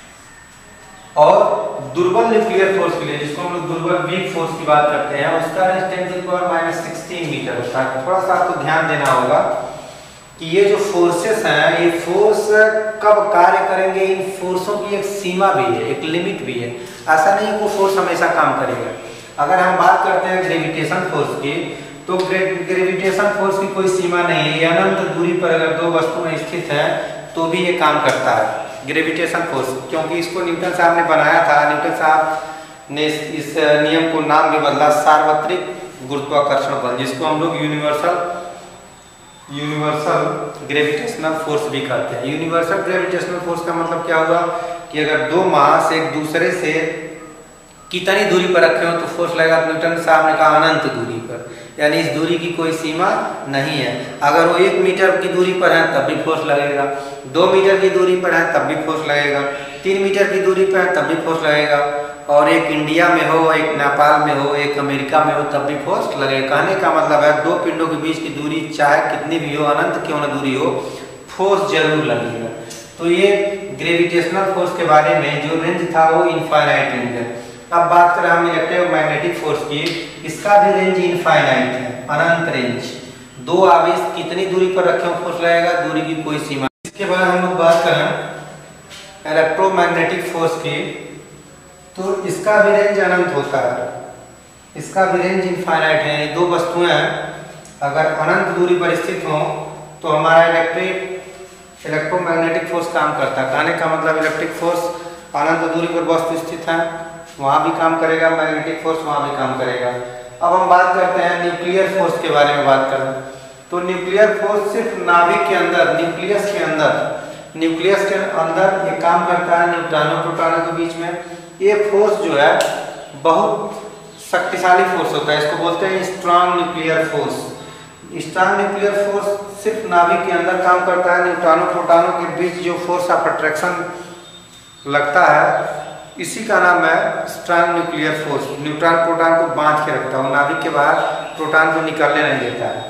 और दुर्बल न्यूक्लियर फोर्स के लिए, जिसको हम लोग दुर्बल वीक फोर्स की बात करते हैं, उसका range ten to the power minus sixteen metre होता है। थोड़ा सा आपको ध्यान देना होगा कि ये जो फोर्सेस हैं, ये फोर्स कब कार्य करेंगे, इन फोर्सों की एक सीमा भी है, एक लिमिट भी है। ऐसा नहीं है कि फोर्स हमेशा काम करेगा। अगर हम बात करते हैं ग्रेविटेशन फोर्स की, तो ग्रेविटेशन फोर्स की कोई सीमा नहीं है। ये अनंत दूरी पर अगर दो वस्तुएं स्थित हैं तो भी ये काम करता है ग्रेविटेशन फोर्स, क्योंकि इसको न्यूटन साहब ने बनाया था। न्यूटन साहब ने इस, इस नियम को नाम भी बदला सार्वत्रिक गुरुत्वाकर्षण बल, जिसको हम लोग यूनिवर्सल यूनिवर्सल ग्रेविटेशनल फोर्स भी कहते हैं। यूनिवर्सल ग्रेविटेशनल फोर्स का मतलब क्या हुआ कि अगर दो मास एक दूसरे से कितनी दूरी पर रखे हो तो फोर्स लगेगा। न्यूटन साहब ने कहा अनंत दूरी पर, यानी इस दूरी की कोई सीमा नहीं है। अगर वो एक मीटर की दूरी पर है तब भी फोर्स लगेगा, दो मीटर की दूरी पर है तब भी फोर्स लगेगा, तीन मीटर की दूरी पर है तब भी फोर्स लगेगा, और एक इंडिया में हो, एक नेपाल में हो, एक अमेरिका में हो, तब भी फोर्स लगेगा। कहने का मतलब है दो पिंडों के बीच की दूरी चाहे कितनी भी हो, अनंत क्यों न दूरी हो, फोर्स जरूर लगेगा। तो ये ग्रेविटेशनल फोर्स के बारे में जो रेंज था वो इनफाइनाइट रेंज है। अब बात करें हम इलेक्ट्रोमैग्नेटिक फोर्स की, इसका भी रेंज इनफाइनाइट है, अनंत रेंज। दो आवेश कितनी दूरी पर रखे हो फोर्स लगेगा, दूरी की कोई सीमा। इसके बाद हम लोग बात करें इलेक्ट्रोमैग्नेटिक फोर्स की, तो इसका भी रेंज अनंत होता है, इसका भी रेंज इनफाइनाइट है। यानी दो वस्तुएं अगर अनंत दूरी पर स्थित हों तो हमारा इलेक्ट्रिक इलेक्ट्रोमैग्नेटिक फोर्स काम करता है। कहने का मतलब इलेक्ट्रिक फोर्स अनंत दूरी पर वस्तु स्थित है, वहाँ भी काम करेगा, मैग्नेटिक फोर्स वहाँ भी काम करेगा। अब हम बात करते हैं न्यूक्लियर फोर्स के बारे में बात करें, तो न्यूक्लियर फोर्स सिर्फ नाभिक के अंदर, न्यूक्लियस के अंदर न्यूक्लियस के अंदर ये काम करता है न्यूट्रॉनों प्रोटॉनों के बीच में। ये फोर्स जो है बहुत शक्तिशाली फोर्स होता है, इसको बोलते हैं strong nuclear force. Strong nuclear force सिर्फ नाभिक के अंदर काम करता है, न्यूट्रॉनों प्रोटॉनों के बीच जो फोर्स ऑफ अट्रैक्शन लगता है इसी का नाम है strong nuclear force. Neutron proton को बांध के रखता है, नाभिक के बाहर प्रोटॉन को निकलने नहीं देता है।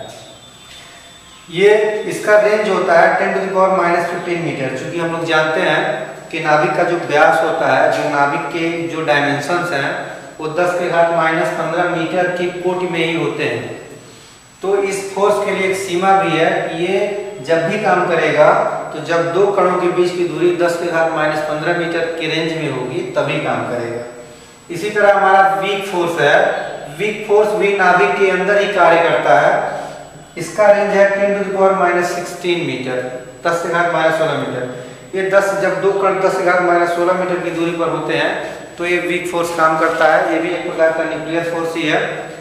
ये इसका रेंज होता है ten to the power minus fifteen metre. चूंकि हम लोग जानते हैं कि नाभिक का जो व्यास होता है, जो नाभिक के जो डायमेंशंस हैं वो दस के घात माइनस पंद्रह मीटर की कोटि में ही होते हैं। तो इस फोर्स के लिए एक सीमा भी है कि ये जब भी काम करेगा तो जब दो कणों के बीच की दूरी दस के घात माइनस पंद्रह मीटर के रेंज में होगी तभी काम करेगा। इसी तरह हमारा वीक फोर्स है, वीक फोर्स भी नाभिक के अंदर ही कार्य करता है। इसका रेंज है ten to the power minus sixteen metre, दस के घात माइनस सोलह मीटर। ये दस जब दो कण दस के घात माइनस सोलह मीटर की दूरी पर होते हैं तो ये वीक फोर्स काम करता है। ये भी एक प्रकार का न्यूक्लियर फोर्स ही है,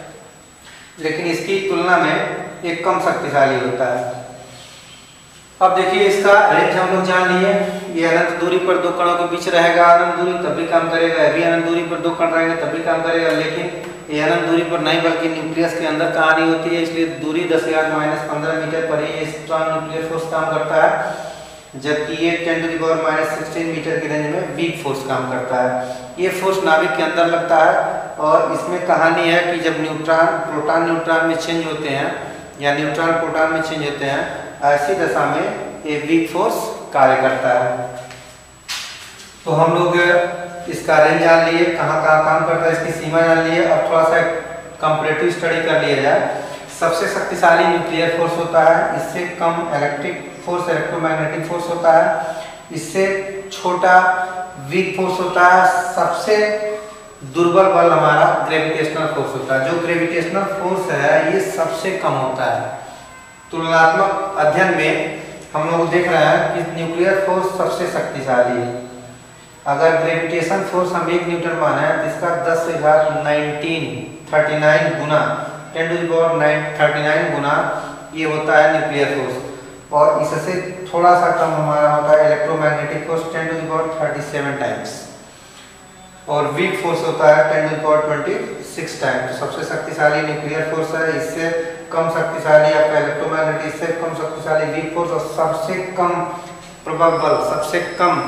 लेकिन इसकी तुलना में एक कम शक्तिशाली होता है। अब देखिए इसका रेंज हम लोग जान लिए, ये अनंत दूरी पर दो कणों के बीच रहेगा अनंत दूरी तब भी काम करेगा, ये भी अनंत दूरी पर दो कण रहेंगे तब भी काम करेगा, लेकिन ये अनंत दूरी पर नहीं बल्कि न्यूक्लियस के अंदर कहानी होती है, इसलिए दूरी दस हजार माइनस पंद्रह मीटर पर ही स्ट्रॉन्ग न्यूक्लियर फोर्स काम करता है, जबकि ये ten to the power minus sixteen metre के रेंज में वीक फोर्स काम करता है। ये फोर्स नाभिक के अंदर लगता है और इसमें कहानी है कि जब न्यूट्रॉन प्रोटॉन न्यूट्रॉन में चेंज होते हैं या न्यूट्रॉन प्रोटॉन में चेंज होते हैं, ऐसी दशा में ये वीक फोर्स कार्य करता है। तो हम लोग इसका रेंज जान लिए, कहाँ कहाँ काम करता है, इसकी सीमा जान लिए। अब थोड़ा सा कंपैरेटिव स्टडी कर लिया जाए। सबसे शक्तिशाली न्यूक्लियर फोर्स होता है, इससे कम इलेक्ट्रिक फोर्स इलेक्ट्रोमैग्नेटिक फोर्स होता है, इससे छोटा वीक फोर्स होता है, सबसे दुर्बल बल हमारा ग्रेविटेशनल फोर्स होता है। जो ग्रेविटेशनल फोर्स है ये सबसे कम होता है। तुलनात्मक अध्ययन में हम लोग देख रहे हैं कि न्यूक्लियर फोर्स सबसे शक्तिशाली है। अगर ग्रेविटेशन फोर्स हम एक न्यूटन माने तो इसका दस से घात नाइनटीन थर्टी नाइन गुना ten to the power thirty nine गुना ये होता है न्यूक्लियर फोर्स, और इससे थोड़ा सा कम हमारा होता है electromagnetic force ten to the power thirty seven times, और वीक फोर्स होता है ten to the power twenty six times. तो सबसे शक्तिशाली न्यूक्लियर फोर्स है, इससे कम शक्तिशाली आपका इलेक्ट्रोमैग्नेटिक, इससे कम शक्तिशाली वीक फोर्स, और सबसे कम प्रबल बल, सबसे कम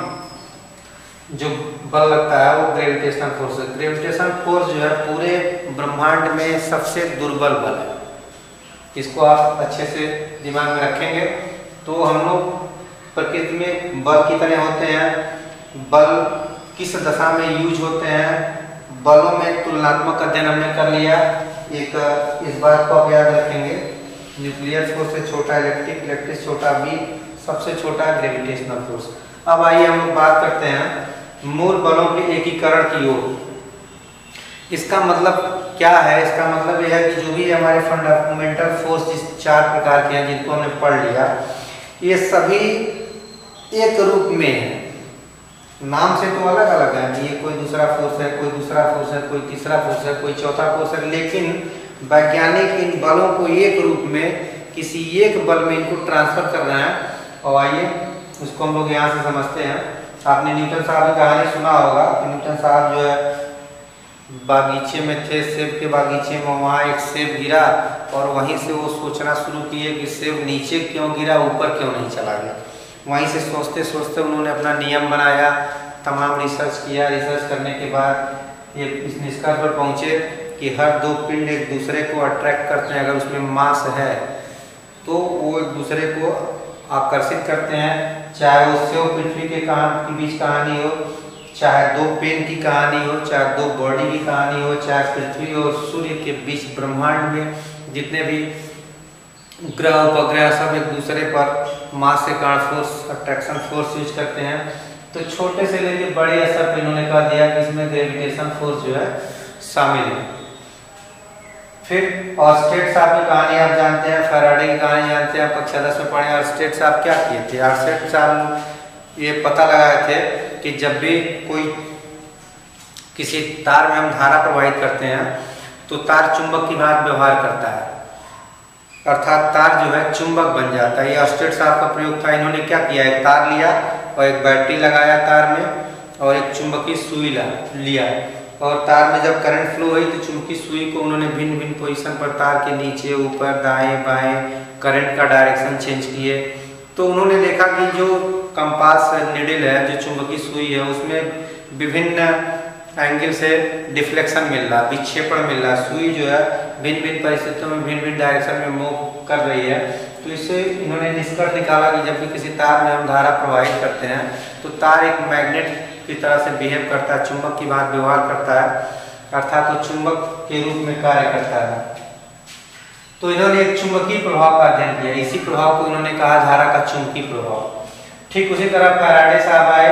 जो बल लगता है वो ग्रेविटेशनल फोर्स है। ग्रेविटेशनल फोर्स जो है पूरे ब्रह्मांड में सबसे दुर्बल बल है। इसको आप अच्छे से दिमाग में रखेंगे तो हम लोग प्रकृति में बल की तरह होते हैं। बल किस दशा में यूज होते हैं, बलों में तुलनात्मक अध्ययन हमने कर लिया। एक इस बात को आप याद रखेंगे, न्यूक्लियर फोर्स से छोटा इलेक्ट्रिक, इलेक्ट्रिक छोटा वीक, सबसे छोटा ग्रेविटेशनल फोर्स। अब आइए हम लोग बात करते हैं मूल बलों के एकीकरण की ओर। इसका मतलब क्या है? इसका मतलब यह है कि जो भी हमारे फंडामेंटल फोर्स जिस चार प्रकार के हैं जिनको हमने पढ़ लिया, ये सभी एक रूप में है। नाम से तो अलग अलग है, ये कोई दूसरा फोर्स है, कोई दूसरा फोर्स है, कोई तीसरा फोर्स है, कोई चौथा फोर्स है, लेकिन वैज्ञानिक इन बलों को एक रूप में किसी एक बल में इनको ट्रांसफर कर रहे हैं। और आइए उसको हम लोग यहाँ से समझते हैं। आपने न्यूटन साहब की कहानी सुना होगा कि न्यूटन साहब जो है बागीचे में थे, सेब के बागीचे में, वहाँ एक सेब गिरा और वहीं से वो सोचना शुरू किए कि सेब नीचे क्यों गिरा, ऊपर क्यों नहीं चला गया। वहीं से सोचते सोचते उन्होंने अपना नियम बनाया, तमाम रिसर्च किया। रिसर्च करने के बाद ये इस निष्कर्ष पर पहुँचे कि हर दो पिंड एक दूसरे को अट्रैक्ट करते हैं। अगर उसमें मास है तो वो एक दूसरे को आकर्षित करते हैं, चाहे उससे पृथ्वी के कहानी के बीच कहानी हो, चाहे दो पेन की कहानी हो, चाहे दो बॉडी की कहानी हो, चाहे पृथ्वी और सूर्य के बीच ब्रह्मांड में जितने भी ग्रह उपग्रह सब एक दूसरे पर मास के कारण फोर्स, अट्रैक्शन फोर्स यूज करते हैं। तो छोटे से लेके बड़े असर पर इन्होंने कह दिया कि इसमें ग्रेविटेशन फोर्स जो है शामिल है। फिर ऑर्स्टेड साहब की कहानी आप जानते हैं, फैराडे की कहानी जानते हैं, आप कक्षा दस में पढ़े। ऑर्स्टेड साहब क्या किए थे? ऑर्स्टेड साहब ये पता लगाए थे कि जब भी कोई किसी तार में हम धारा प्रवाहित करते हैं तो तार चुंबक की भांति व्यवहार करता है, अर्थात तार जो है चुंबक बन जाता है। ये ऑर्स्टेड साहब का प्रयोग था। इन्होंने क्या किया, एक तार लिया और एक बैटरी लगाया तार में और एक चुंबकीय सुई लिया, और तार में जब करंट फ्लो हुई तो चुंबकीय सुई को उन्होंने भिन्न भिन्न पोजीशन पर तार के नीचे, ऊपर, दाएं बाएं करंट का डायरेक्शन चेंज किए। तो उन्होंने देखा कि जो कंपास निडल है, जो चुंबकीय सुई है, उसमें विभिन्न एंगल से डिफ्लेक्शन मिल रहा, विक्षेपण मिल रहा, सुई जो है भिन्न भिन्न परिस्थितियों में भिन्न भिन्न डायरेक्शन में मूव कर रही है। तो इससे इन्होंने निष्कर्ष निकाला कि जब भी किसी तार में हम धारा प्रवाहित करते हैं तो तार एक मैग्नेट की तरह से बिहेव करता है, चुंबक की बात व्यवहार करता है, अर्थात वो चुंबक के रूप में कार्य करता है। तो इन्होंने एक चुंबकीय प्रभाव का अध्ययन किया, इसी प्रभाव को इन्होंने कहा धारा का चुंबकीय प्रभाव। ठीक उसी तरह फैराडे साहब आए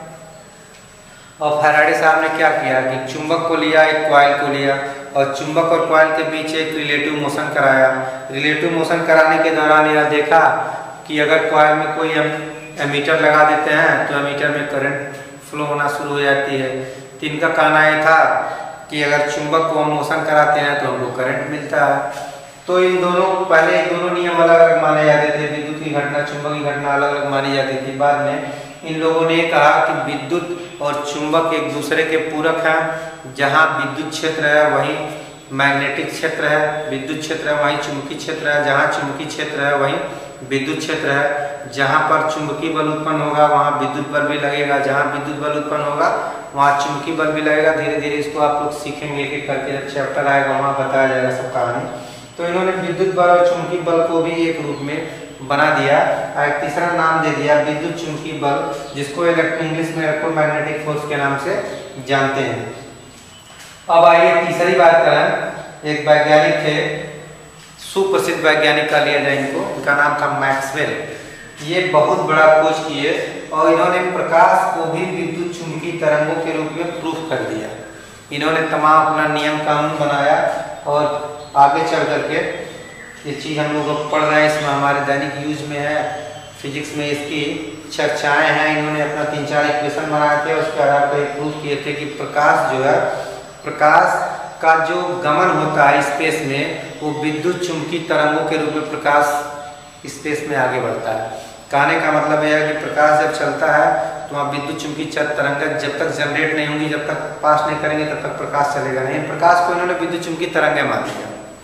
और फैराडे साहब ने क्या किया कि चुंबक को लिया, एक कॉइल को लिया और चुंबक और कॉइल के बीच एक रिलेटिव मोशन कराया। रिलेटिव मोशन कराने के दौरान यह देखा कि अगर कॉइल में कोई एमीटर लगा देते हैं तो एमीटर में करंट फ्लो होना शुरू हो जाती है। तो इनका कहना यह था कि अगर चुंबक को हम मोशन कराते हैं तो हमको करंट मिलता है। तो इन दोनों पहले इन दोनों नियम अलग अलग माने जाते थे, विद्युत की घटना चुंबक की घटना अलग अलग मानी जाती थी। बाद में इन लोगों ने कहा कि विद्युत और चुंबक एक दूसरे के पूरक हैं। जहाँ विद्युत क्षेत्र है वहीं मैग्नेटिक क्षेत्र है, विद्युत क्षेत्र है वहीं चुंबकीय क्षेत्र है, जहाँ चुंबकीय क्षेत्र है वहीं विद्युत क्षेत्र है। जहाँ पर चुंबकीय बल उत्पन्न होगा वहाँ विद्युत बल भी लगेगा, जहाँ विद्युत बल उत्पन्न होगा वहाँ चुंबकीय बल भी लगेगा। धीरे धीरे इसको आप लोग सीखेंगे कि करके जब चैप्टर आएगा वहाँ बताया जाएगा सब कहानी। तो इन्होंने विद्युत बल और चुंबकीय बल को भी एक रूप में बना दिया, एक तीसरा नाम दे दिया विद्युत चुंबकीय बल, जिसको इंग्लिश में इलेक्ट्रोमैग्नेटिक फोर्स के नाम से जानते हैं। अब आइए तीसरी बात करें। एक वैज्ञानिक थे, सुप्रसिद्ध वैज्ञानिक का लिया जाए इनको, इनका नाम था मैक्सवेल। ये बहुत बड़ा खोज किए और इन्होंने प्रकाश को भी विद्युत चुंबकीय तरंगों के रूप में प्रूफ कर दिया। इन्होंने तमाम अपना नियम कानून बनाया और आगे चल करके ये चीज़ हम लोग पढ़ रहे हैं, इसमें हमारे दैनिक यूज में है, फिजिक्स में इसकी चर्चाएं हैं। इन्होंने अपना तीन चार इक्वेशन बनाए थे, उसके आधार पर प्रूफ किए थे कि प्रकाश जो है, प्रकाश का जो गमन होता है स्पेस में वो विद्युत चुंबकीय तरंगों के रूप में प्रकाश स्पेस में आगे बढ़ता है। कहने का मतलब यह है कि प्रकाश जब चलता है तो वहाँ विद्युत चुंबकीय तरंगें जब तक जनरेट नहीं होंगी, जब तक पास नहीं करेंगे तब तक प्रकाश चलेगा नहीं। प्रकाश को इन्होंने विद्युत चुंबकीय तरंगें मान लिया।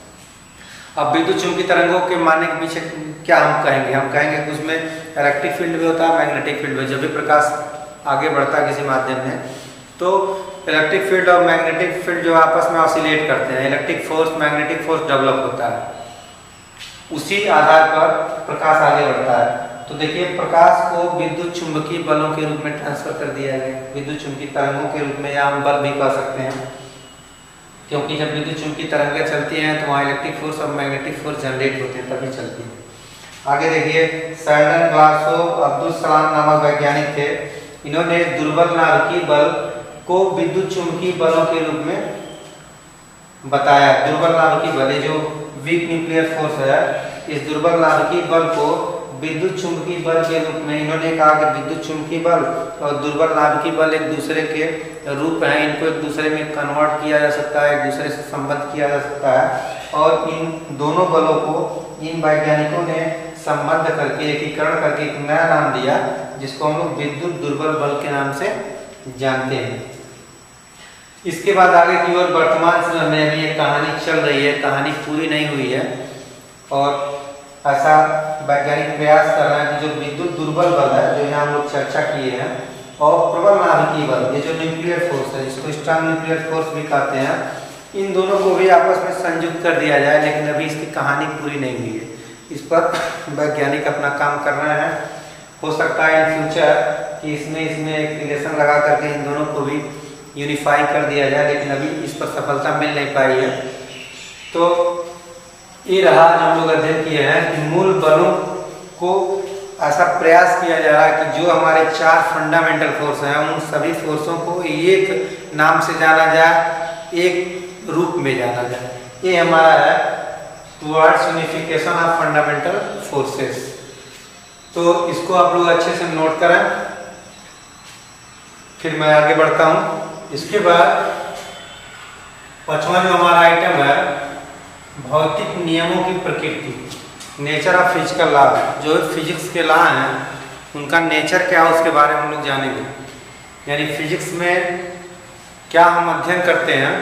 अब विद्युत चुंबकीय तरंगों के मानने के पीछे क्या हम कहेंगे, हम कहेंगे कि उसमें इलेक्ट्रिक फील्ड भी होता है, मैग्नेटिक फील्ड भी। जब भी प्रकाश आगे बढ़ता है किसी माध्यम में तो इलेक्ट्रिक फील्ड और मैग्नेटिक फील्ड जो आपस में ऑसिलेट करते हैं, electric force magnetic force develop होता है, उसी आधार पर प्रकाश आगे बढ़ता है। तो देखिए प्रकाश को विद्युत चुंबकीय बलों के रूप में ट्रांसफर कर दिया गया, विद्युत चुंबकीय तरंगों के रूप में, या हम बल भी कह सकते हैं, क्योंकि जब विद्युत चुंबकीय तरंगें चलती हैं तो वहाँ इलेक्ट्रिक फोर्स और मैग्नेटिक फोर्स जनरेट होते हैं, तभी चलती है। आगे देखिए शेल्डन ग्लासगोव अब्दुल सलाम नामक वैज्ञानिक थे। इन्होंने दुर्बल नाभिकीय बल को विद्युत चुंबकीय बलों के रूप में बताया। दुर्बल नाभिकीय बल, जो वीक न्यूक्लियर फोर्स है, इस दुर्बल नाभिकीय बल को विद्युत चुंबकीय बल के रूप में इन्होंने कहा कि विद्युत चुंबकीय बल और दुर्बल नाभिकीय बल एक दूसरे के रूप हैं, इनको एक दूसरे में कन्वर्ट किया जा सकता है, एक दूसरे से संबद्ध किया जा सकता है। और इन दोनों बलों को इन वैज्ञानिकों ने संबद्ध करके एकीकरण करके एक नया नाम दिया, जिसको हम लोग विद्युत दुर्बल बल के नाम से जानते हैं। इसके बाद आगे की ओर वर्तमान समय में अभी ये कहानी चल रही है, कहानी पूरी नहीं हुई है और ऐसा वैज्ञानिक प्रयास कर रहे हैं कि जो विद्युत दुर्बल बल है, जो यहाँ हम लोग चर्चा किए हैं, और प्रबल नाभिकीय बल, ये जो न्यूक्लियर फोर्स है, जिसको स्ट्रॉन्ग न्यूक्लियर फोर्स भी कहते हैं, इन दोनों को भी आपस में संयुक्त कर दिया जाए। लेकिन अभी इसकी कहानी पूरी नहीं हुई है, इस पर वैज्ञानिक अपना काम कर रहे हैं। हो सकता है इन फ्यूचर कि इसमें इसमें एक रिलेशन लगा करके इन दोनों को भी यूनिफाई कर दिया जाए, लेकिन अभी इस पर सफलता मिल नहीं पाई है। तो ये रहा जो हम लोग अध्ययन किए हैं कि मूल बलों को ऐसा प्रयास किया जा रहा है कि जो हमारे चार फंडामेंटल फोर्स हैं उन सभी फोर्सों को एक नाम से जाना जाए, एक रूप में जाना जाए। ये हमारा है towards unification of fundamental forces. तो इसको आप लोग अच्छे से नोट करें, फिर मैं आगे बढ़ता हूँ। इसके बाद पांचवा जो हमारा आइटम है भौतिक नियमों की प्रकृति, नेचर ऑफ फिजिकल लॉ। जो फिजिक्स के लॉ हैं उनका नेचर क्या है उसके बारे में हम लोग जानेंगे। यानी फिजिक्स में क्या हम अध्ययन करते हैं,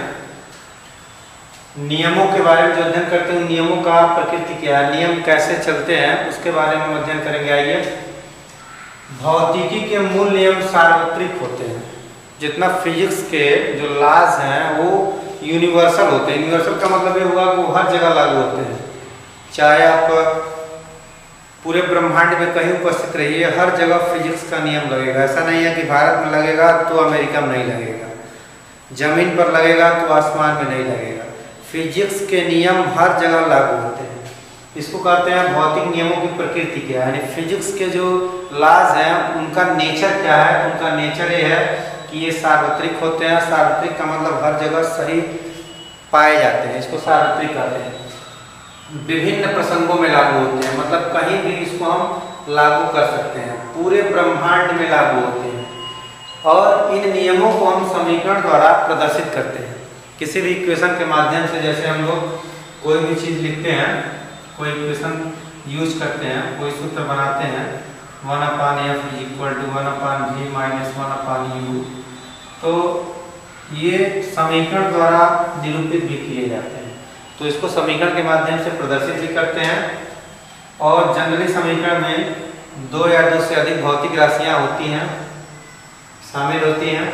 नियमों के बारे में जो अध्ययन करते हैं, नियमों का प्रकृति क्या है, नियम कैसे चलते हैं, उसके बारे में हम अध्ययन करेंगे। आइए, भौतिकी के मूल नियम सार्वत्रिक होते हैं। जितना फिजिक्स के जो लॉज हैं वो यूनिवर्सल होते हैं। यूनिवर्सल का मतलब ये हुआ कि वो हर जगह लागू होते हैं, चाहे आप पूरे ब्रह्मांड में कहीं उपस्थित रहिए, हर जगह फिजिक्स का नियम लगेगा। ऐसा नहीं है कि भारत में लगेगा तो अमेरिका में नहीं लगेगा, जमीन पर लगेगा तो आसमान में नहीं लगेगा। फिजिक्स के नियम हर जगह लागू होते हैं। इसको कहते हैं भौतिक नियमों की प्रकृति क्या है, यानी फिजिक्स के जो लॉज हैं उनका नेचर क्या है। उनका नेचर ये है कि ये सार्वत्रिक होते हैं। सार्वत्रिक का मतलब हर जगह सही पाए जाते हैं, इसको सार्वत्रिक कहते हैं। विभिन्न प्रसंगों में लागू होते हैं, मतलब कहीं भी इसको हम लागू कर सकते हैं, पूरे ब्रह्मांड में लागू होते हैं। और इन नियमों को हम समीकरण द्वारा प्रदर्शित करते हैं किसी भी इक्वेशन के माध्यम से। जैसे हम लोग कोई भी चीज़ लिखते हैं, कोई इक्वेशन यूज करते हैं, कोई सूत्र बनाते हैं, one upon f is equal to one upon v minus one upon u, तो ये समीकरण द्वारा निरूपित भी किए जाते हैं। तो इसको समीकरण के माध्यम से प्रदर्शित भी करते हैं। और जनरली समीकरण में दो या दो से अधिक भौतिक राशियां होती हैं, शामिल होती हैं।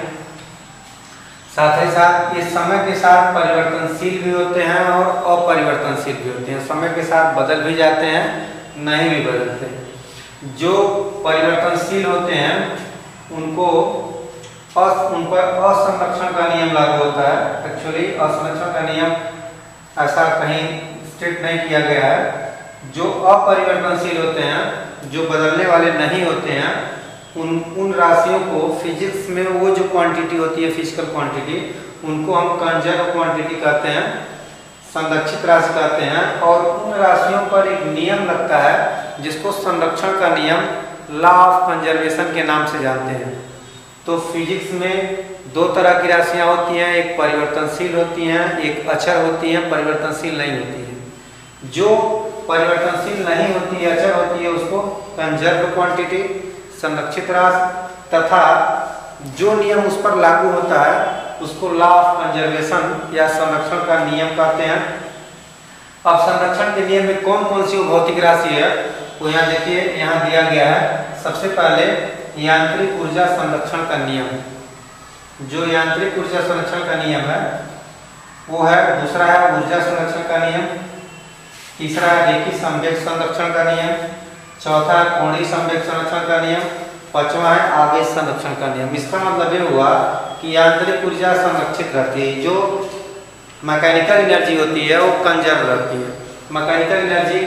साथ ही साथ ये समय के साथ परिवर्तनशील भी होते हैं और अपरिवर्तनशील भी होते हैं। समय के साथ बदल भी जाते हैं, नहीं भी बदलते। जो परिवर्तनशील होते हैं उनको अस उन पर असंरक्षण का नियम लागू होता है। एक्चुअली असंरक्षण का नियम ऐसा कहीं स्टेट नहीं किया गया है। जो अपरिवर्तनशील होते हैं, जो बदलने वाले नहीं होते हैं, उन उन राशियों को फिजिक्स में वो जो क्वांटिटी होती है, फिजिकल क्वांटिटी, उनको हम कंजर्व क्वांटिटी कहते हैं, संरक्षित राशि कहते हैं। और उन राशियों पर एक नियम लगता है जिसको संरक्षण का नियम, लॉ ऑफ कंजर्वेशन के नाम से जानते हैं। तो फिजिक्स में दो तरह की राशियां होती हैं, एक परिवर्तनशील होती हैं, एक अचर होती हैं, परिवर्तनशील नहीं होती है। जो परिवर्तनशील नहीं होती है, अचर होती है, उसको कंजर्व क्वांटिटी, संरक्षित राशि, तथा जो नियम उस पर लागू होता है उसको लॉ ऑफ कंजर्वेशन या संरक्षण का नियम कहते हैं। अब संरक्षण के नियम में कौन कौन सी भौतिक राशि है वो यहाँ देखिए, यहाँ दिया गया है। सबसे पहले यांत्रिक ऊर्जा संरक्षण का नियम, जो यांत्रिक ऊर्जा संरक्षण का नियम है वो है। दूसरा है ऊर्जा संरक्षण का नियम, तीसरा है रेखी संवेग संरक्षण का नियम, चौथा है कोणीय संवेग संरक्षण का नियम, पांचवा है आवेश संरक्षण का नियम। इसका मतलब ये हुआ कि यांत्रिक ऊर्जा संरक्षित रहती है, जो मैकेनिकल एनर्जी होती है वो कंजर्व रहती है। मैकेनिकल एनर्जी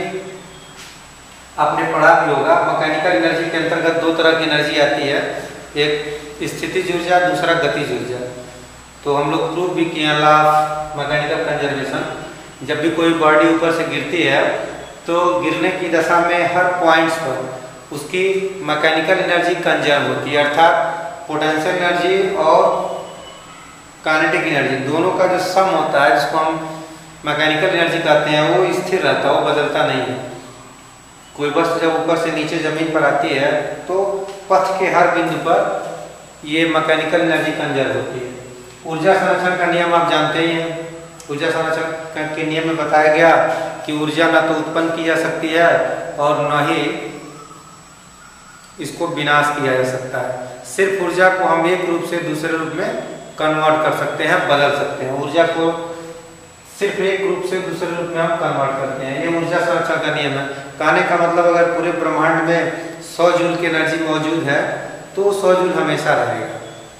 आपने पढ़ा भी होगा। मैकेनिकल एनर्जी के अंतर्गत दो तरह की एनर्जी आती है, एक स्थितिज ऊर्जा, दूसरा गतिज ऊर्जा। तो हम लोग प्रूव भी किए लॉ ऑफ मैकेनिकल कंजर्वेशन। जब भी कोई बॉडी ऊपर से गिरती है तो गिरने की दशा में हर पॉइंट्स पर उसकी मैकेनिकल एनर्जी कंजर्व होती है, अर्थात पोटेंशियल एनर्जी और काइनेटिक एनर्जी दोनों का जो सम होता है, जिसको हम मैकेनिकल एनर्जी कहते हैं, वो स्थिर रहता है, वो बदलता नहीं है। कोई वस्तु जब ऊपर से नीचे जमीन पर आती है तो पथ के हर बिंदु पर ये मैकेनिकल एनर्जी कंजर्व होती है। ऊर्जा संरक्षण का नियम आप जानते ही हैं। ऊर्जा संरक्षण के नियम में बताया गया कि ऊर्जा न तो उत्पन्न की जा सकती है और न ही इसको विनाश किया जा सकता है। सिर्फ ऊर्जा को हम एक रूप से दूसरे रूप में कन्वर्ट कर सकते हैं, बदल सकते हैं। ऊर्जा को सिर्फ एक रूप से दूसरे रूप में हम कन्वर्ट करते हैं, ये ऊर्जा संरक्षण का नियम है। कहने का मतलब अगर पूरे ब्रह्मांड में सौ जूल की एनर्जी मौजूद है तो सौ जूल हमेशा रहेगा।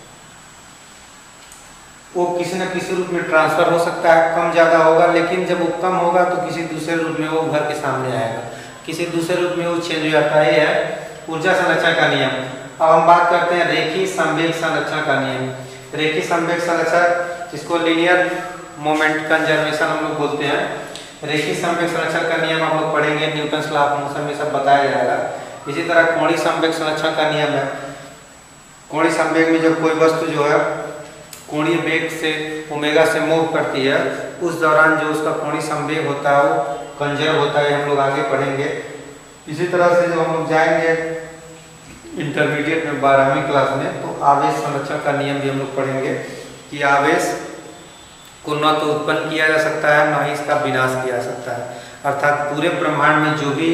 वो किसी न किसी रूप में ट्रांसफर हो सकता है, कम ज़्यादा होगा, लेकिन जब वो कम होगा तो किसी दूसरे रूप में वो उभर के सामने आएगा, किसी दूसरे रूप में वो चेंज हो जाता है। ये है ऊर्जा संरक्षण का नियम। अब हम बात करते हैं रेखी संवेग संरक्षण का नियम। रेखी संवेग संरक्षण, जिसको लीनियर मोमेंट कंजर्वेशन हम लोग बोलते हैं। रेखी संवेग संरक्षण का नियम हम लोग पढ़ेंगे, न्यूटन्स लॉ ऑफ मोशन में सब बताया जाएगा। इसी तरह कोणीय संवेग संरक्षण का नियम है। कोणीय संवेग में जब कोई वस्तु जो है कोणीय वेग से ओमेगा से मूव करती है, उस दौरान जो उसका कोणीय संवेग होता है वो कंजर्व होता है, हम लोग आगे पढ़ेंगे। इसी तरह से जो हम लोग जाएंगे इंटरमीडिएट में बारहवीं क्लास में, तो आवेश संरक्षण का नियम भी हम लोग पढ़ेंगे कि आवेश को न तो उत्पन्न किया जा सकता है, न ही इसका विनाश किया जा सकता है। अर्थात पूरे ब्रह्मांड में जो भी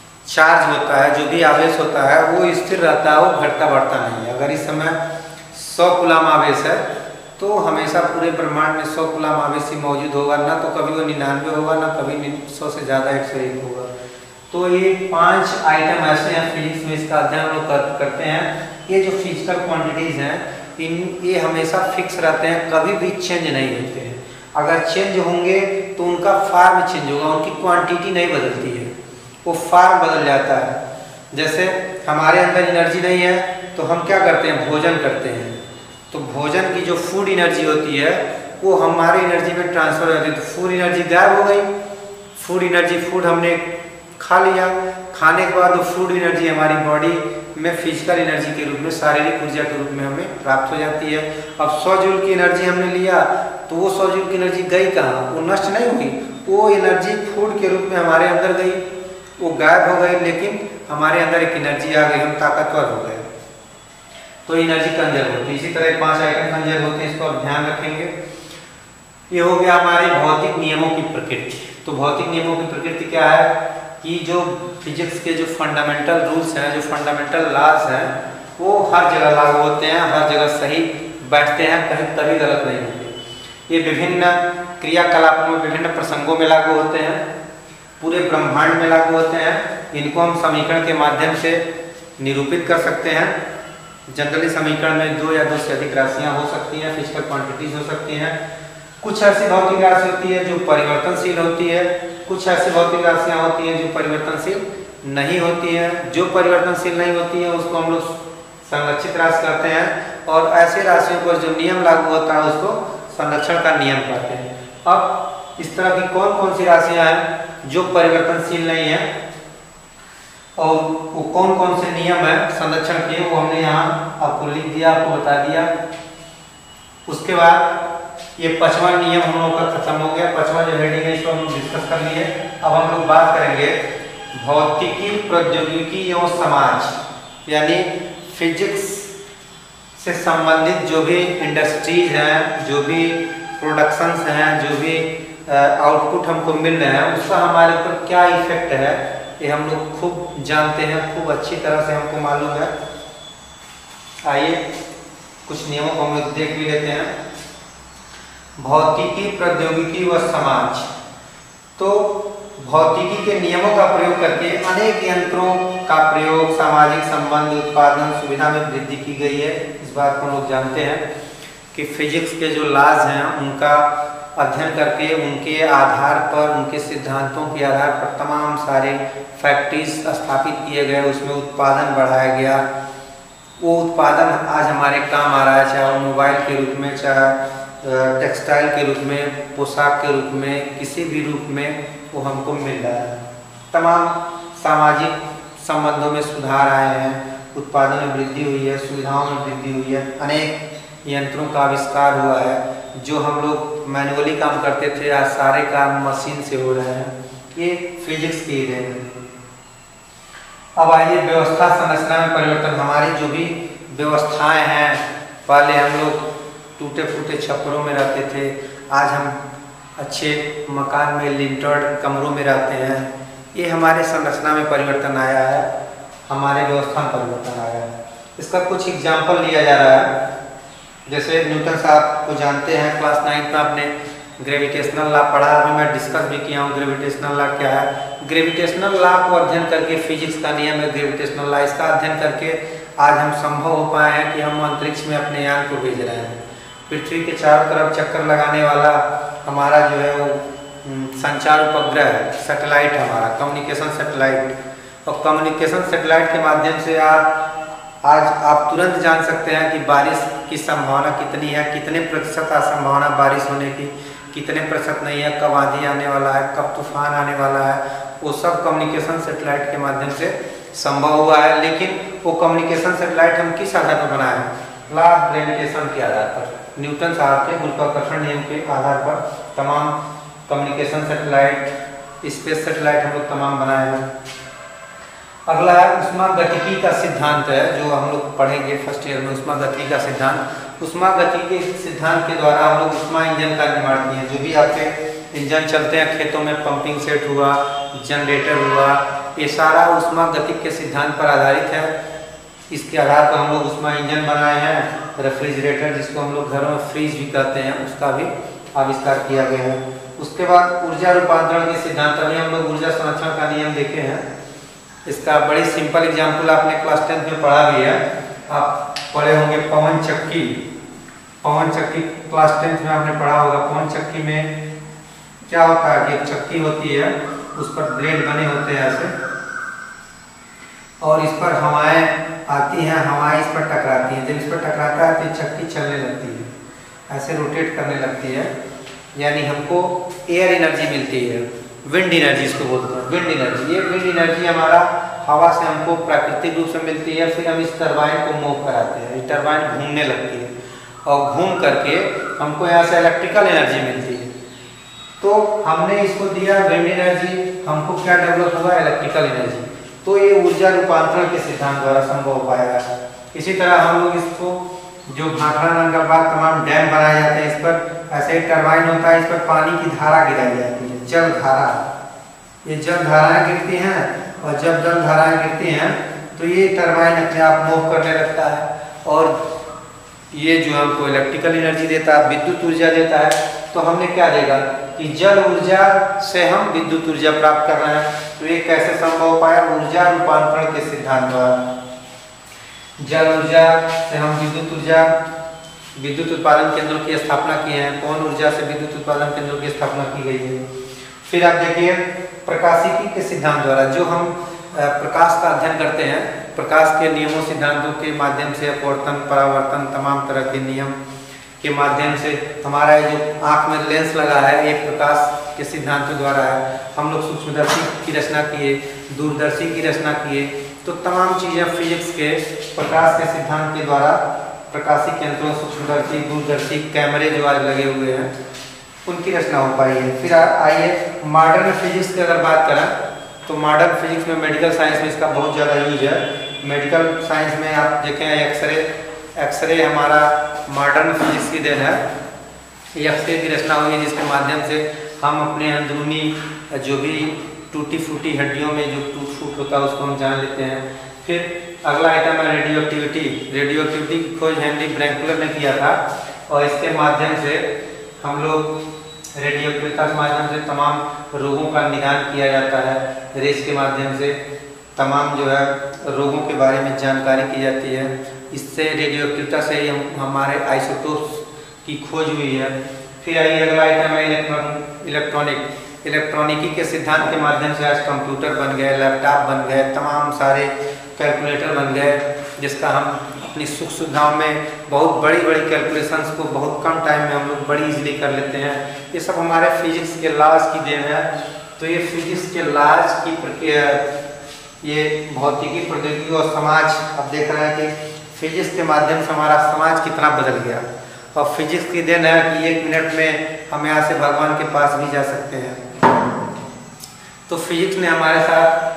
चार्ज होता है, जो भी आवेश होता है, वो स्थिर रहता है, वो घटता बढ़ता नहीं है। अगर इस समय सौ कूलाम आवेश है तो हमेशा पूरे ब्रह्मांड में सौ कूलाम आवेश ही मौजूद होगा, ना तो कभी वो निन्यानवे होगा, ना कभी सौ से ज़्यादा एक सौ एक होगा। तो ये पांच आइटम ऐसे हैं फिजिक्स में, इसका अध्ययन हम लोग कर, करते हैं। ये जो फिजिकल क्वांटिटीज़ हैं इन ये हमेशा फिक्स रहते हैं, कभी भी चेंज नहीं होते हैं। अगर चेंज होंगे तो उनका फॉर्म चेंज होगा, उनकी क्वांटिटी नहीं बदलती है, वो फॉर्म बदल जाता है। जैसे हमारे अंदर एनर्जी नहीं है तो हम क्या करते हैं, भोजन करते हैं, तो भोजन की जो फूड एनर्जी होती है वो हमारे एनर्जी में ट्रांसफर हो जाती है, तो फूड एनर्जी गायब हो गई। फूड एनर्जी फूड हमने खा लिया, खाने के बाद वो फूड एनर्जी हमारी बॉडी में फिजिकल एनर्जी के रूप में, शारीरिक ऊर्जा के रूप में हमें प्राप्त हो जाती है। अब सौ जूल की एनर्जी हमने लिया तो वो सौ जूल की एनर्जी गई कहाँ, वो नष्ट नहीं हुई, वो एनर्जी फूड के रूप में हमारे अंदर गई, वो गायब हो गई, लेकिन हमारे अंदर एक एनर्जी आ गई, हम ताकतवर हो गए, तो एनर्जी कंजर्व होती है। इसी तरह पांच आइटम कंजर्व होते हैं, इसको आप ध्यान रखेंगे। ये हो गया हमारे भौतिक नियमों की प्रकृति। तो भौतिक नियमों की प्रकृति क्या है कि जो फिजिक्स के जो फंडामेंटल रूल्स हैं, जो फंडामेंटल लॉज हैं, वो हर जगह लागू होते हैं, हर जगह सही बैठते हैं, कहीं कभी गलत नहीं होते। ये विभिन्न क्रियाकलापों में, विभिन्न प्रसंगों में लागू होते हैं, पूरे ब्रह्मांड में लागू होते हैं। इनको हम समीकरण के माध्यम से निरूपित कर सकते हैं। जनरली समीकरण में दो या दो से अधिक राशियाँ हो सकती हैं, फिजिकल क्वांटिटीज हो सकती हैं। कुछ ऐसी भौतिक राशि होती है जो परिवर्तनशील होती है, कुछ ऐसी भौतिक राशियाँ होती हैं जो परिवर्तनशील नहीं होती हैं। जो परिवर्तनशील नहीं होती है उसको हम लोग संरक्षित राशि कहते हैं, और ऐसे राशियों पर जो नियम लागू होता है उसको संरक्षण का नियम कहते हैं। अब इस तरह की कौन कौन सी राशियाँ हैं जो परिवर्तनशील नहीं है और वो कौन कौन से नियम है संरक्षण के, वो हमने यहाँ आपको लिख दिया, आपको बता दिया। उसके बाद ये पांचवा नियम हम लोग का खत्म हो गया, पांचवा जो हेडिंग है इसको हम लोग डिस्कस कर लिए। अब हम लोग बात करेंगे भौतिकी, प्रौद्योगिकी एवं समाज, यानी फिजिक्स से संबंधित जो भी इंडस्ट्रीज हैं, जो भी प्रोडक्शंस हैं, जो भी आउटपुट हमको मिल रहे हैं, उसका हमारे ऊपर क्या इफेक्ट है, ये हम लोग खूब जानते हैं, खूब अच्छी तरह से हमको मालूम है। आइए कुछ नियमों को हम लोग देख भी लेते हैं। भौतिकी, प्रौद्योगिकी व समाज। तो भौतिकी के नियमों का प्रयोग करके अनेक यंत्रों का प्रयोग सामाजिक संबंध, उत्पादन, सुविधा में वृद्धि की गई है। इस बात को हम लोग जानते हैं कि फिजिक्स के जो लॉज हैं उनका अध्ययन करके उनके आधार पर, उनके सिद्धांतों के आधार पर तमाम सारे फैक्ट्रीज स्थापित किए गए, उसमें उत्पादन बढ़ाया गया। वो उत्पादन आज हमारे काम आ रहा है, चाहे वो मोबाइल के रूप में, चाहे टेक्सटाइल के रूप में, पोशाक के रूप में, किसी भी रूप में वो हमको मिल रहा है। तमाम सामाजिक संबंधों में सुधार आए हैं, उत्पादन में वृद्धि हुई है, सुविधाओं में वृद्धि हुई है, अनेक यंत्रों का आविष्कार हुआ है। जो हम लोग मैनुअली काम करते थे आज सारे काम मशीन से हो रहे हैं, ये फिजिक्स की देन है। अब आइए व्यवस्था संरचना में परिवर्तन। हमारी जो भी व्यवस्थाएं हैं, पहले हम लोग टूटे फूटे छप्परों में रहते थे, आज हम अच्छे मकान में लिंटर्ड कमरों में रहते हैं। ये हमारे संरचना में परिवर्तन आया है, हमारे व्यवस्था में परिवर्तन आया है। इसका कुछ एग्जाम्पल लिया जा रहा है। जैसे न्यूटन साहब को जानते हैं, क्लास नाइन्थ में आपने ग्रेविटेशनल लॉ पढ़ा, अभी मैं डिस्कस भी किया हूँ ग्रेविटेशनल लॉ क्या है। ग्रेविटेशनल लॉ को अध्ययन करके, फिजिक्स का नियम है ग्रेविटेशनल लॉ, इसका अध्ययन करके आज हम संभव हो पाए हैं कि हम अंतरिक्ष में अपने यान को भेज रहे हैं। पृथ्वी के चारों तरफ चक्कर लगाने वाला हमारा जो है वो संचार उपग्रह है, सैटेलाइट हमारा, कम्युनिकेशन सैटेलाइट। और कम्युनिकेशन सैटेलाइट के माध्यम से आप आज आप तुरंत जान सकते हैं कि बारिश की संभावना कितनी है, कितने प्रतिशत संभावना बारिश होने की, कितने प्रतिशत नहीं है, कब आंधी आने वाला है, कब तूफान आने वाला है। वो सब कम्युनिकेशन सैटेलाइट के माध्यम से संभव हुआ है। लेकिन वो कम्युनिकेशन सैटेलाइट हम किस आधार पर बनाए हैं? लॉ ऑफ ग्रेविटेशन के आधार पर, न्यूटन साहब के गुरुत्वाकर्षण नियम के आधार पर तमाम कम्युनिकेशन सैटेलाइट, स्पेस सैटेलाइट हम लोग तमाम बनाए हैं। अगला है उष्मागतिकी का सिद्धांत है, जो हम लोग पढ़ेंगे फर्स्ट ईयर में, उष्मागतिकी का सिद्धांत। उष्मागतिकी के सिद्धांत के द्वारा हम लोग उष्मा इंजन का निर्माण किए। जो भी आपके इंजन चलते हैं खेतों में, पंपिंग सेट हुआ, जनरेटर हुआ, ये सारा उष्मागतिकी के सिद्धांत पर आधारित है। इसके आधार पर हम लोग उसमें इंजन बनाए हैं। रेफ्रिजरेटर जिसको हम लोग घरों में फ्रीज भी कहते हैं, उसका भी आविष्कार किया गया है। उसके बाद ऊर्जा रूपांतरण के सिद्धांत, अभी हम लोग ऊर्जा संरक्षण का नियम देखे हैं। इसका बड़ी सिंपल एग्जाम्पल आपने क्लास टेंथ में पढ़ा भी है, आप पढ़े होंगे पवन चक्की। पवन चक्की क्लास टेंथ में आपने पढ़ा होगा। पवन चक्की में क्या होता है कि एक चक्की होती है, उस पर ब्लेड बने होते हैं ऐसे, और इस पर हवाएं आती हैं, हवाएं इस पर टकराती हैं। जब इस पर टकराता है तो चक्की चलने लगती है, ऐसे रोटेट करने लगती है, यानी हमको एयर एनर्जी मिलती है, विंड एनर्जी इसको बोलते हैं, विंड एनर्जी। ये विंड एनर्जी हमारा हवा से हमको प्राकृतिक रूप से मिलती है। फिर हम इस टरबाइन को मूव कराते हैं, ये टरबाइन घूमने लगती है और घूम करके हमको यहाँ से इलेक्ट्रिकल एनर्जी मिलती है। तो हमने इसको दिया विंड एनर्जी, हमको क्या डेवलप हुआ, इलेक्ट्रिकल एनर्जी। तो ये ऊर्जा रूपांतरण के सिद्धांत द्वारा संभव हो पाएगा। इसी तरह हम लोग इसको जो भाखड़ा नंगलबाग तमाम डैम बनाए जाते हैं, इस पर ऐसे टरबाइन होता है, इस पर पानी की धारा गिराई जाती है, जल धारा। ये जल धाराएं गिरती हैं और जब जल धाराएं गिरती हैं तो ये टरबाइन अपने आप मूव करने लगता है और ये जो हमको इलेक्ट्रिकल एनर्जी देता है, विद्युत ऊर्जा देता है। तो हमने क्या देखा कि जल ऊर्जा से हम विद्युत ऊर्जा प्राप्त कर रहे हैं। तो ये कैसे संभव हो पाया, ऊर्जा रूपांतरण के सिद्धांत द्वारा। जल ऊर्जा से हम विद्युत ऊर्जा, विद्युत उत्पादन केंद्रों की स्थापना किए हैं। पवन ऊर्जा से विद्युत उत्पादन केंद्रों की स्थापना की गई है। फिर आप देखिए प्रकाशिकी के सिद्धांत द्वारा, जो हम प्रकाश का अध्ययन करते हैं, प्रकाश के नियमों सिद्धांतों के माध्यम से अपवर्तन, परावर्तन, तमाम तरह के नियम के माध्यम से हमारा जो आँख में लेंस लगा है, एक प्रकाश के सिद्धांतों द्वारा है। हम लोग सूक्ष्मदर्शी की रचना किए, दूरदर्शी की रचना किए। तो तमाम चीज़ें फिजिक्स के प्रकाश के सिद्धांत के द्वारा, प्रकाशिक यंत्रों, सूक्ष्मदर्शी, दूरदर्शी, कैमरे जो आज लगे हुए हैं, उनकी रचना हो पाई है। फिर आइए मॉडर्न फिजिक्स की अगर बात करें तो मॉडर्न फिजिक्स में, मेडिकल साइंस में इसका बहुत ज़्यादा यूज है। मेडिकल साइंस में आप देखें एक्सरे, एक्सरे हमारा मॉडर्न फिजिक्स की देन है। एक्सरे की रचना हुई है जिसके माध्यम से हम अपने अंदरूनी जो भी टूटी फूटी हड्डियों में जो टूट फूट होता है उसको हम जान लेते हैं। फिर अगला आइटम है रेडियो एक्टिविटी। रेडियो एक्टिविटी की खोज हेनरी ब्रैंकलर ने किया था और इसके माध्यम से हम लोग रेडियो एक्टिविटी के माध्यम से तमाम रोगों का निदान किया जाता है। रेस के माध्यम से तमाम जो है रोगों के बारे में जानकारी की जाती है। इससे रेडियो एक्टिविटी से ही हम हमारे आइसोटोप्स की खोज हुई है। फिर आइए अगला आइटम है इलेक्ट्रॉनिक। इलेक्ट्रॉनिकी के सिद्धांत के माध्यम से आज कंप्यूटर बन गए, लैपटॉप बन गए, तमाम सारे कैलकुलेटर बन गए, जिसका हम अपनी सुख सुविधाओं में बहुत बड़ी बड़ी कैलकुलेशंस को बहुत कम टाइम में हम लोग बड़ी इजीली कर लेते हैं। ये सब हमारे फिजिक्स के लॉज की देन है। तो ये फिजिक्स के लॉज की प्रक्रिया, ये भौतिकी, प्रौद्योगिकी और समाज, अब देख रहे हैं कि फिजिक्स के माध्यम से हमारा समाज कितना बदल गया। और फिजिक्स की देन है कि एक मिनट में हम यहाँ से भगवान के पास भी जा सकते हैं। तो फिजिक्स ने हमारे साथ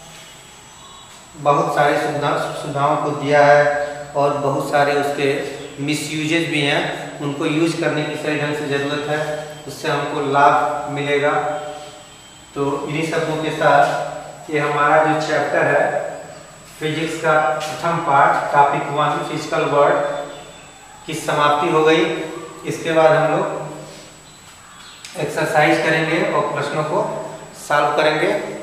बहुत सारी सुविधा सुविधाओं को दिया है और बहुत सारे उसके मिसयूजेज भी हैं, उनको यूज करने की सही ढंग से ज़रूरत है, उससे हमको लाभ मिलेगा। तो इन्हीं शब्दों के साथ ये हमारा जो चैप्टर है फिजिक्स का प्रथम part, topic one, physical world की समाप्ति हो गई। इसके बाद हम लोग एक्सरसाइज करेंगे और प्रश्नों को सॉल्व करेंगे।